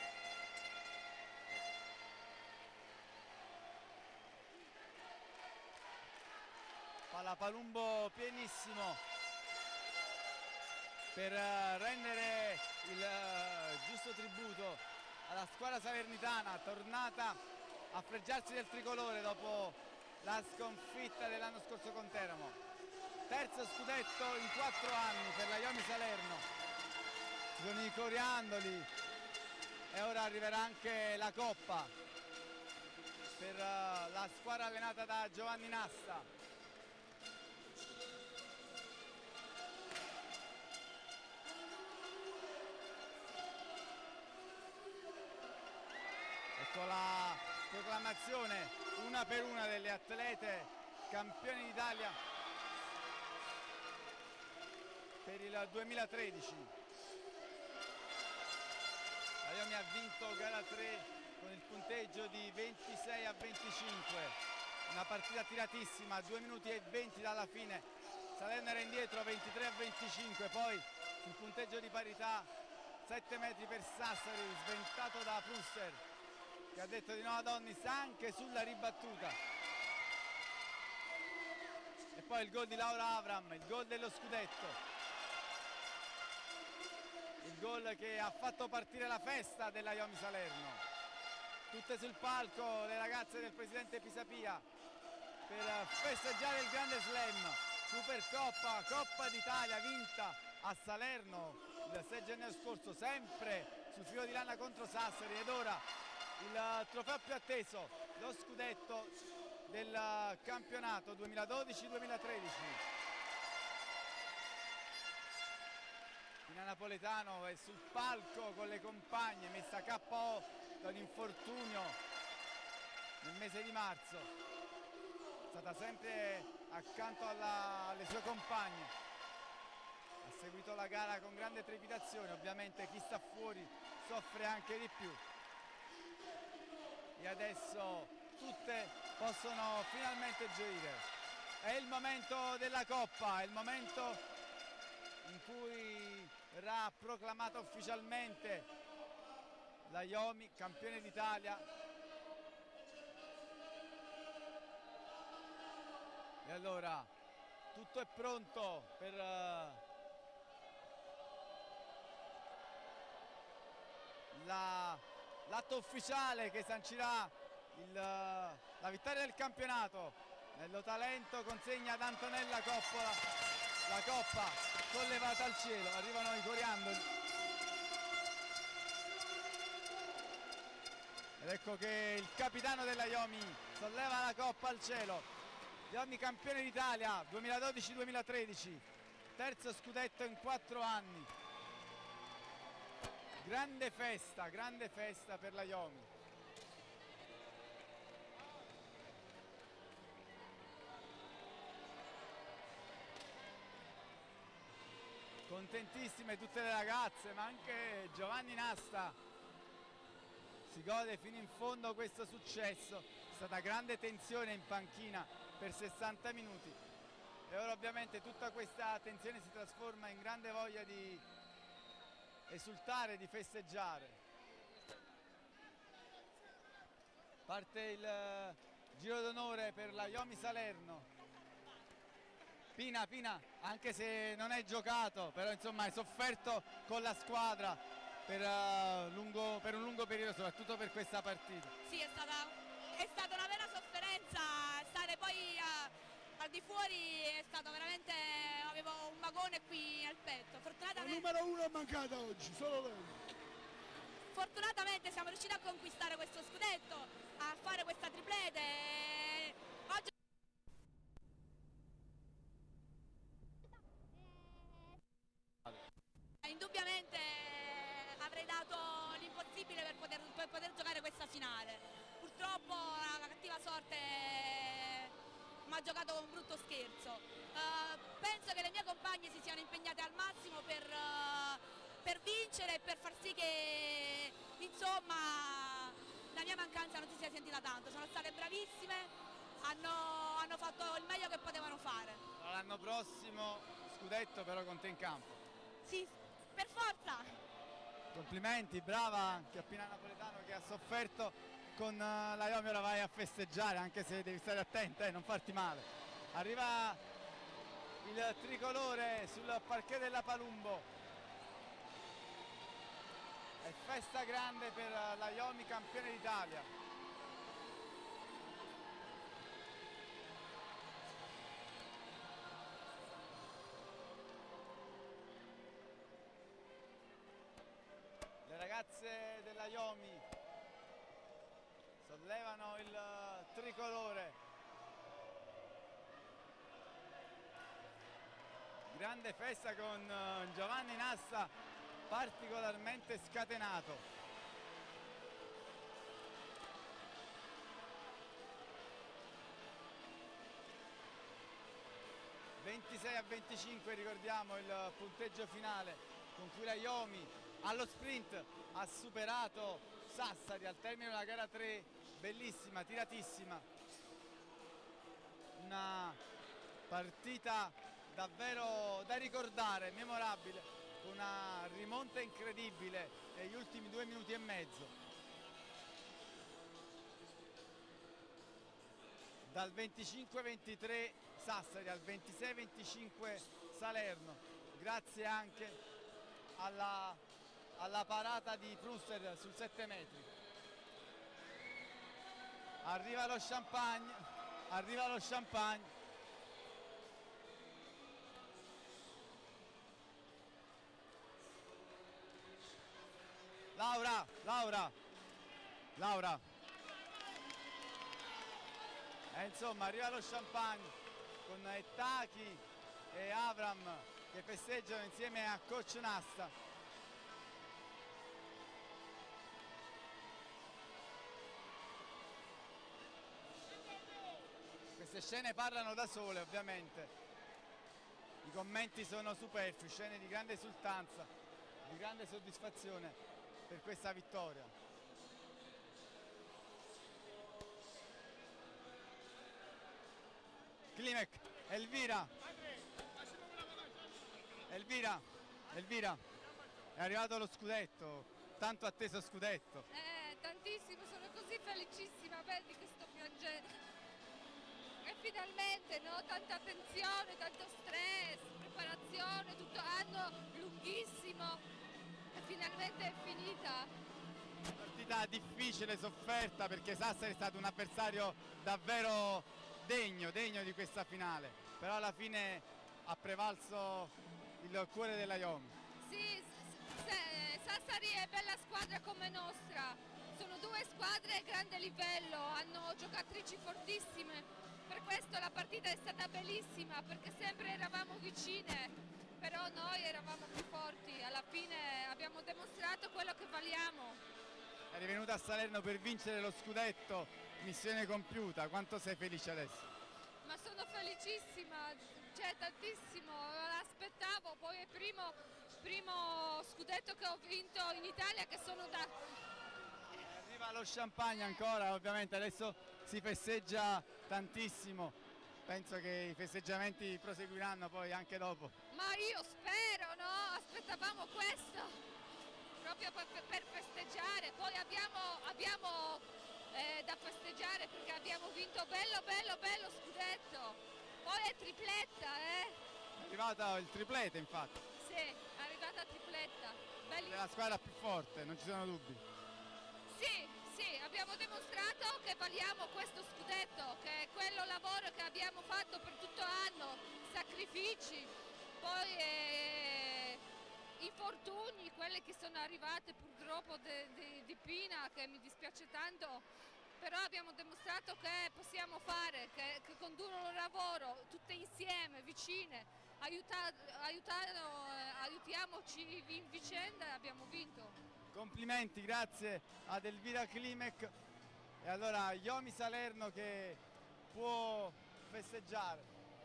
Palapalumbo pienissimo per rendere il giusto tributo alla squadra salernitana, tornata a fregiarsi del tricolore dopo la sconfitta dell'anno scorso con Teramo. Terzo scudetto in quattro anni per la Iomi Salerno. Ci sono i coriandoli e ora arriverà anche la Coppa per la squadra allenata da Giovanni Nasta. Ecco la proclamazione una per una delle atlete campioni d'Italia per il duemilatredici. La Iomi ha vinto gara tre con il punteggio di ventisei a venticinque, una partita tiratissima, due minuti e venti dalla fine. Salerno era indietro ventitré a venticinque, poi sul punteggio di parità sette metri per Sassari, sventato da Prusser, che ha detto di no a Donnis anche sulla ribattuta. E poi il gol di Laura Avram, il gol dello scudetto, il gol che ha fatto partire la festa della Iomi Salerno. Tutte sul palco le ragazze del presidente Pisapia per festeggiare il grande slam, Supercoppa, Coppa d'Italia vinta a Salerno il sei gennaio scorso, sempre sul filo di lana contro Sassari. Ed ora il trofeo più atteso, lo scudetto del campionato duemiladodici duemilatredici. Tina Napoletano è sul palco con le compagne, messa a K O da un infortunio nel mese di marzo. È stata sempre accanto alla, alle sue compagne. Ha seguito la gara con grande trepidazione, ovviamente chi sta fuori soffre anche di più. E adesso tutte possono finalmente gioire. È il momento della Coppa, è il momento in cui verrà proclamata ufficialmente la Iomi campione d'Italia. E allora tutto è pronto per uh, la l'atto ufficiale che sancirà il, la vittoria del campionato. Nello Talento consegna ad Antonella Coppola la Coppa sollevata al cielo. Arrivano i coriandoli ed ecco che il capitano della Iomi solleva la Coppa al cielo. Iomi campione d'Italia duemiladodici duemilatredici, terzo scudetto in quattro anni. Grande festa, grande festa per la Iomi. Contentissime tutte le ragazze, ma anche Giovanni Nasta si gode fino in fondo questo successo. È stata grande tensione in panchina per sessanta minuti e ora ovviamente tutta questa tensione si trasforma in grande voglia di esultare, di festeggiare. Parte il giro d'onore per la Iomi Salerno. Pina, Pina, anche se non hai giocato, però insomma hai sofferto con la squadra per, uh, lungo, per un lungo periodo, soprattutto per questa partita. Sì, è stata, è stata una vera sofferenza, stare poi uh, al di fuori è stato veramente, avevo un vagone qui al petto. Fortunatamente, la numero uno è mancata oggi, solo lei. Fortunatamente siamo riusciti a conquistare questo scudetto, a fare questa triplete. Oggi indubbiamente avrei dato l'impossibile per poter giocare questa finale. Purtroppo la cattiva sorte mi ha giocato con un brutto scherzo. Uh, penso che le mie compagne si siano impegnate al massimo per, uh, per vincere e per far sì che insomma la mia mancanza non si sia sentita tanto. Sono state bravissime, hanno, hanno fatto il meglio che potevano fare. L'anno prossimo scudetto però con te in campo. Sì, per forza! Complimenti, brava Chiappina Napoletano che ha sofferto con la Iomi, ora vai a festeggiare, anche se devi stare attenta, eh, non farti male. Arriva il tricolore sul parquet della Palumbo. È festa grande per la Iomi, campione d'Italia. Le ragazze della Iomi sollevano il tricolore. Grande festa con Giovanni Nassa particolarmente scatenato. ventisei a venticinque, ricordiamo il punteggio finale con cui la Iomi allo sprint ha superato Sassari al termine della gara tre, bellissima, tiratissima, una partita davvero da ricordare, memorabile, una rimonta incredibile negli ultimi due minuti e mezzo. Dal venticinque ventitré Sassari al ventisei venticinque Salerno, grazie anche alla, alla parata di Pruster sul sette metri. Arriva lo champagne, arriva lo champagne. Laura, Laura, Laura. E insomma arriva lo champagne con Ettaki e Avram che festeggiano insieme a coach Nasta. Queste scene parlano da sole, ovviamente. I commenti sono superflui, scene di grande esultanza, di grande soddisfazione per questa vittoria. Klimek, Elvira, Elvira, Elvira, è arrivato lo scudetto, tanto atteso scudetto. Eh, tantissimo, sono così felicissima, vedi che sto piangendo. E finalmente, no, tanta attenzione, tanto stress, preparazione, tutto anno lunghissimo e finalmente è finita. Partita difficile, sofferta, perché Sassari è stato un avversario davvero degno, degno di questa finale, però alla fine ha prevalso il cuore della Iomi. Sì, Sassari è bella squadra come nostra, sono due squadre a grande livello, hanno giocatrici fortissime, per questo la partita è stata bellissima, perché sempre eravamo vicine, però noi eravamo più forti, alla fine abbiamo dimostrato quello che valiamo. Eri venuta a Salerno per vincere lo scudetto, missione compiuta, quanto sei felice adesso? Ma sono felicissima, cioè tantissimo, l'aspettavo, poi è il primo, primo scudetto che ho vinto in Italia, che sono da... Arriva lo champagne ancora, ovviamente adesso si festeggia tantissimo, penso che i festeggiamenti proseguiranno poi anche dopo. Ma io spero, no? Aspettavamo questo, proprio per, per festeggiare, poi abbiamo, abbiamo eh, da festeggiare perché abbiamo vinto bello bello bello scudetto, poi è tripletta, eh? È arrivato il triplete infatti. Sì, è arrivata tripletta. Bellissimo. È la squadra più forte, non ci sono dubbi. Sì, sì, abbiamo dimostrato che valiamo questo scudetto, che è quello lavoro che abbiamo fatto per tutto l'anno, sacrifici, poi eh, infortuni, quelle che sono arrivate purtroppo di Pina, che mi dispiace tanto, però abbiamo dimostrato che possiamo fare, che, che con duro lavoro, tutte insieme, vicine, aiuta, aiutano, aiutiamoci in vicenda e abbiamo vinto. Complimenti, grazie ad Elvira Klimek. E allora Iomi Salerno che può festeggiare.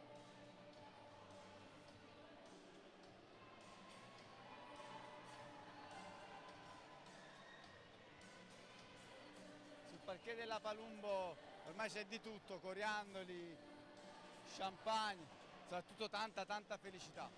Sul parquet della Palumbo ormai c'è di tutto, coriandoli, champagne, soprattutto tanta tanta felicità.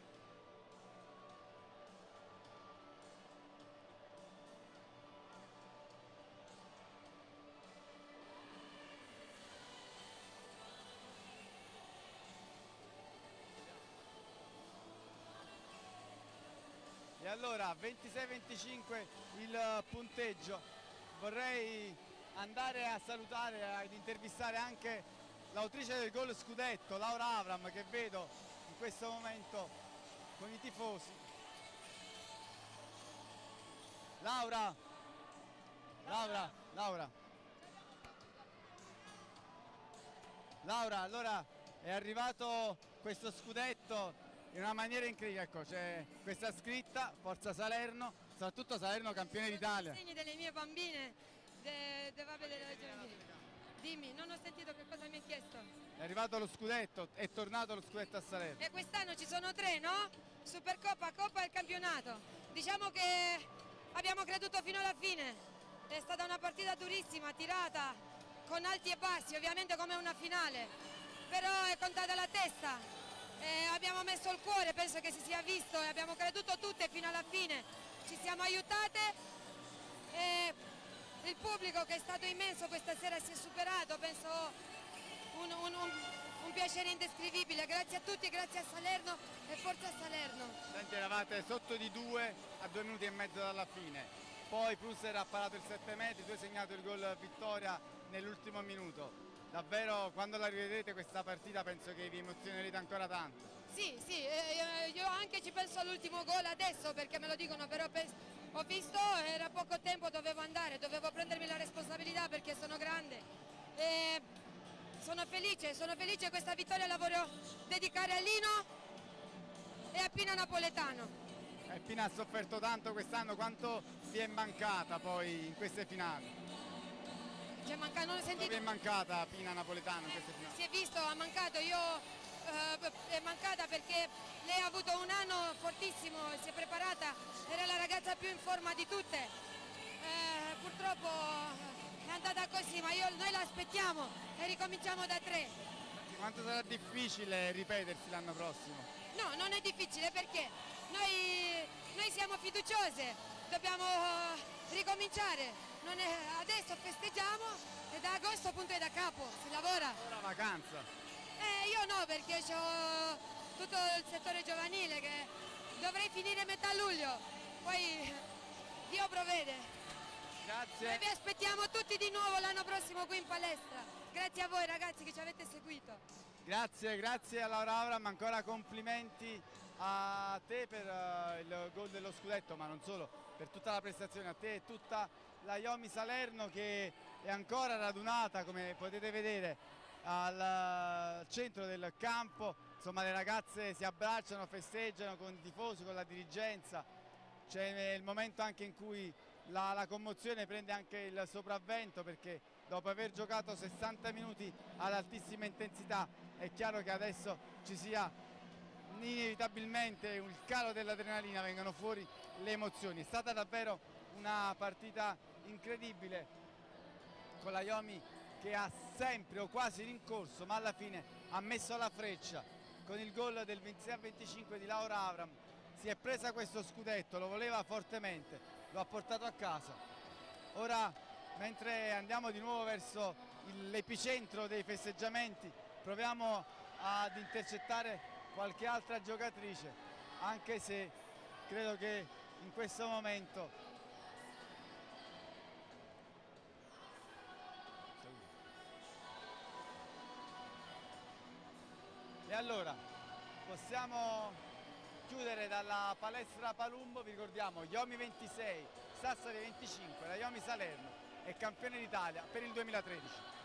E allora ventisei venticinque il punteggio. Vorrei andare a salutare, ad intervistare anche l'autrice del gol scudetto, Laura Avram, che vedo in questo momento con i tifosi. Laura, Laura, Laura. Laura, allora è arrivato questo scudetto in una maniera incredibile, ecco, c'è questa scritta, Forza Salerno, soprattutto Salerno campione d'Italia. I segni delle mie bambine, de, de, vabbè, delle dimmi, non ho sentito che cosa mi hai chiesto. È arrivato lo scudetto, è tornato lo scudetto a Salerno. E quest'anno ci sono tre, no? Supercoppa, Coppa e campionato. Diciamo che abbiamo creduto fino alla fine, è stata una partita durissima, tirata, con alti e bassi, ovviamente come una finale, però è contata la testa. Eh, abbiamo messo il cuore, penso che si sia visto e abbiamo creduto tutte fino alla fine, ci siamo aiutate e il pubblico che è stato immenso questa sera si è superato, penso un, un, un, un piacere indescrivibile, grazie a tutti, grazie a Salerno e forza Salerno. Senti, eravate sotto di due a due minuti e mezzo dalla fine, poi Prusser ha parato il sette metri, tu hai segnato il gol vittoria nell'ultimo minuto. Davvero quando la rivedrete questa partita penso che vi emozionerete ancora tanto. Sì, sì, eh, io anche ci penso all'ultimo gol adesso perché me lo dicono, però penso, ho visto, era poco tempo, dovevo andare, dovevo prendermi la responsabilità perché sono grande. E sono felice, sono felice, questa vittoria la voglio dedicare a Lino e a Pina Napoletano. E Pina ha sofferto tanto quest'anno, quanto vi è mancata poi in queste finali? Cioè, manca, non ho sentito... Dove è mancata Pina Napoletano in queste finali? Si è visto, ha mancato, io eh, è mancata perché lei ha avuto un anno fortissimo, si è preparata, era la ragazza più in forma di tutte. Eh, purtroppo è andata così, ma io, noi la aspettiamo e ricominciamo da tre. Quanto sarà difficile ripetersi l'anno prossimo? No, non è difficile perché noi, noi siamo fiduciose, dobbiamo ricominciare. Non è, adesso festeggiamo e da agosto punto è da capo, si lavora. Ora vacanza? Eh, io no, perché ho tutto il settore giovanile che dovrei finire metà luglio, poi Dio provvede. Grazie. Noi vi aspettiamo tutti di nuovo l'anno prossimo qui in palestra. Grazie a voi ragazzi che ci avete seguito. Grazie, grazie a Laura Avram, ancora complimenti a te per uh, il gol dello scudetto, ma non solo, per tutta la prestazione, a te e tutta la Iomi Salerno che è ancora radunata, come potete vedere, al centro del campo. Insomma, le ragazze si abbracciano, festeggiano con i tifosi, con la dirigenza. C'è il momento anche in cui la, la commozione prende anche il sopravvento, perché dopo aver giocato sessanta minuti ad altissima intensità è chiaro che adesso ci sia inevitabilmente il calo dell'adrenalina, vengono fuori le emozioni. È stata davvero una partita incredibile con la Iomi che ha sempre o quasi rincorso, ma alla fine ha messo la freccia con il gol del ventisei a venticinque di Laura Avram. Si è presa questo scudetto, lo voleva fortemente, lo ha portato a casa. Ora, mentre andiamo di nuovo verso l'epicentro dei festeggiamenti, proviamo ad intercettare qualche altra giocatrice, anche se credo che in questo momento e allora possiamo chiudere dalla palestra Palumbo. Vi ricordiamo Iomi ventisei, Sassari venticinque, la Iomi Salerno è campione d'Italia per il duemilatredici.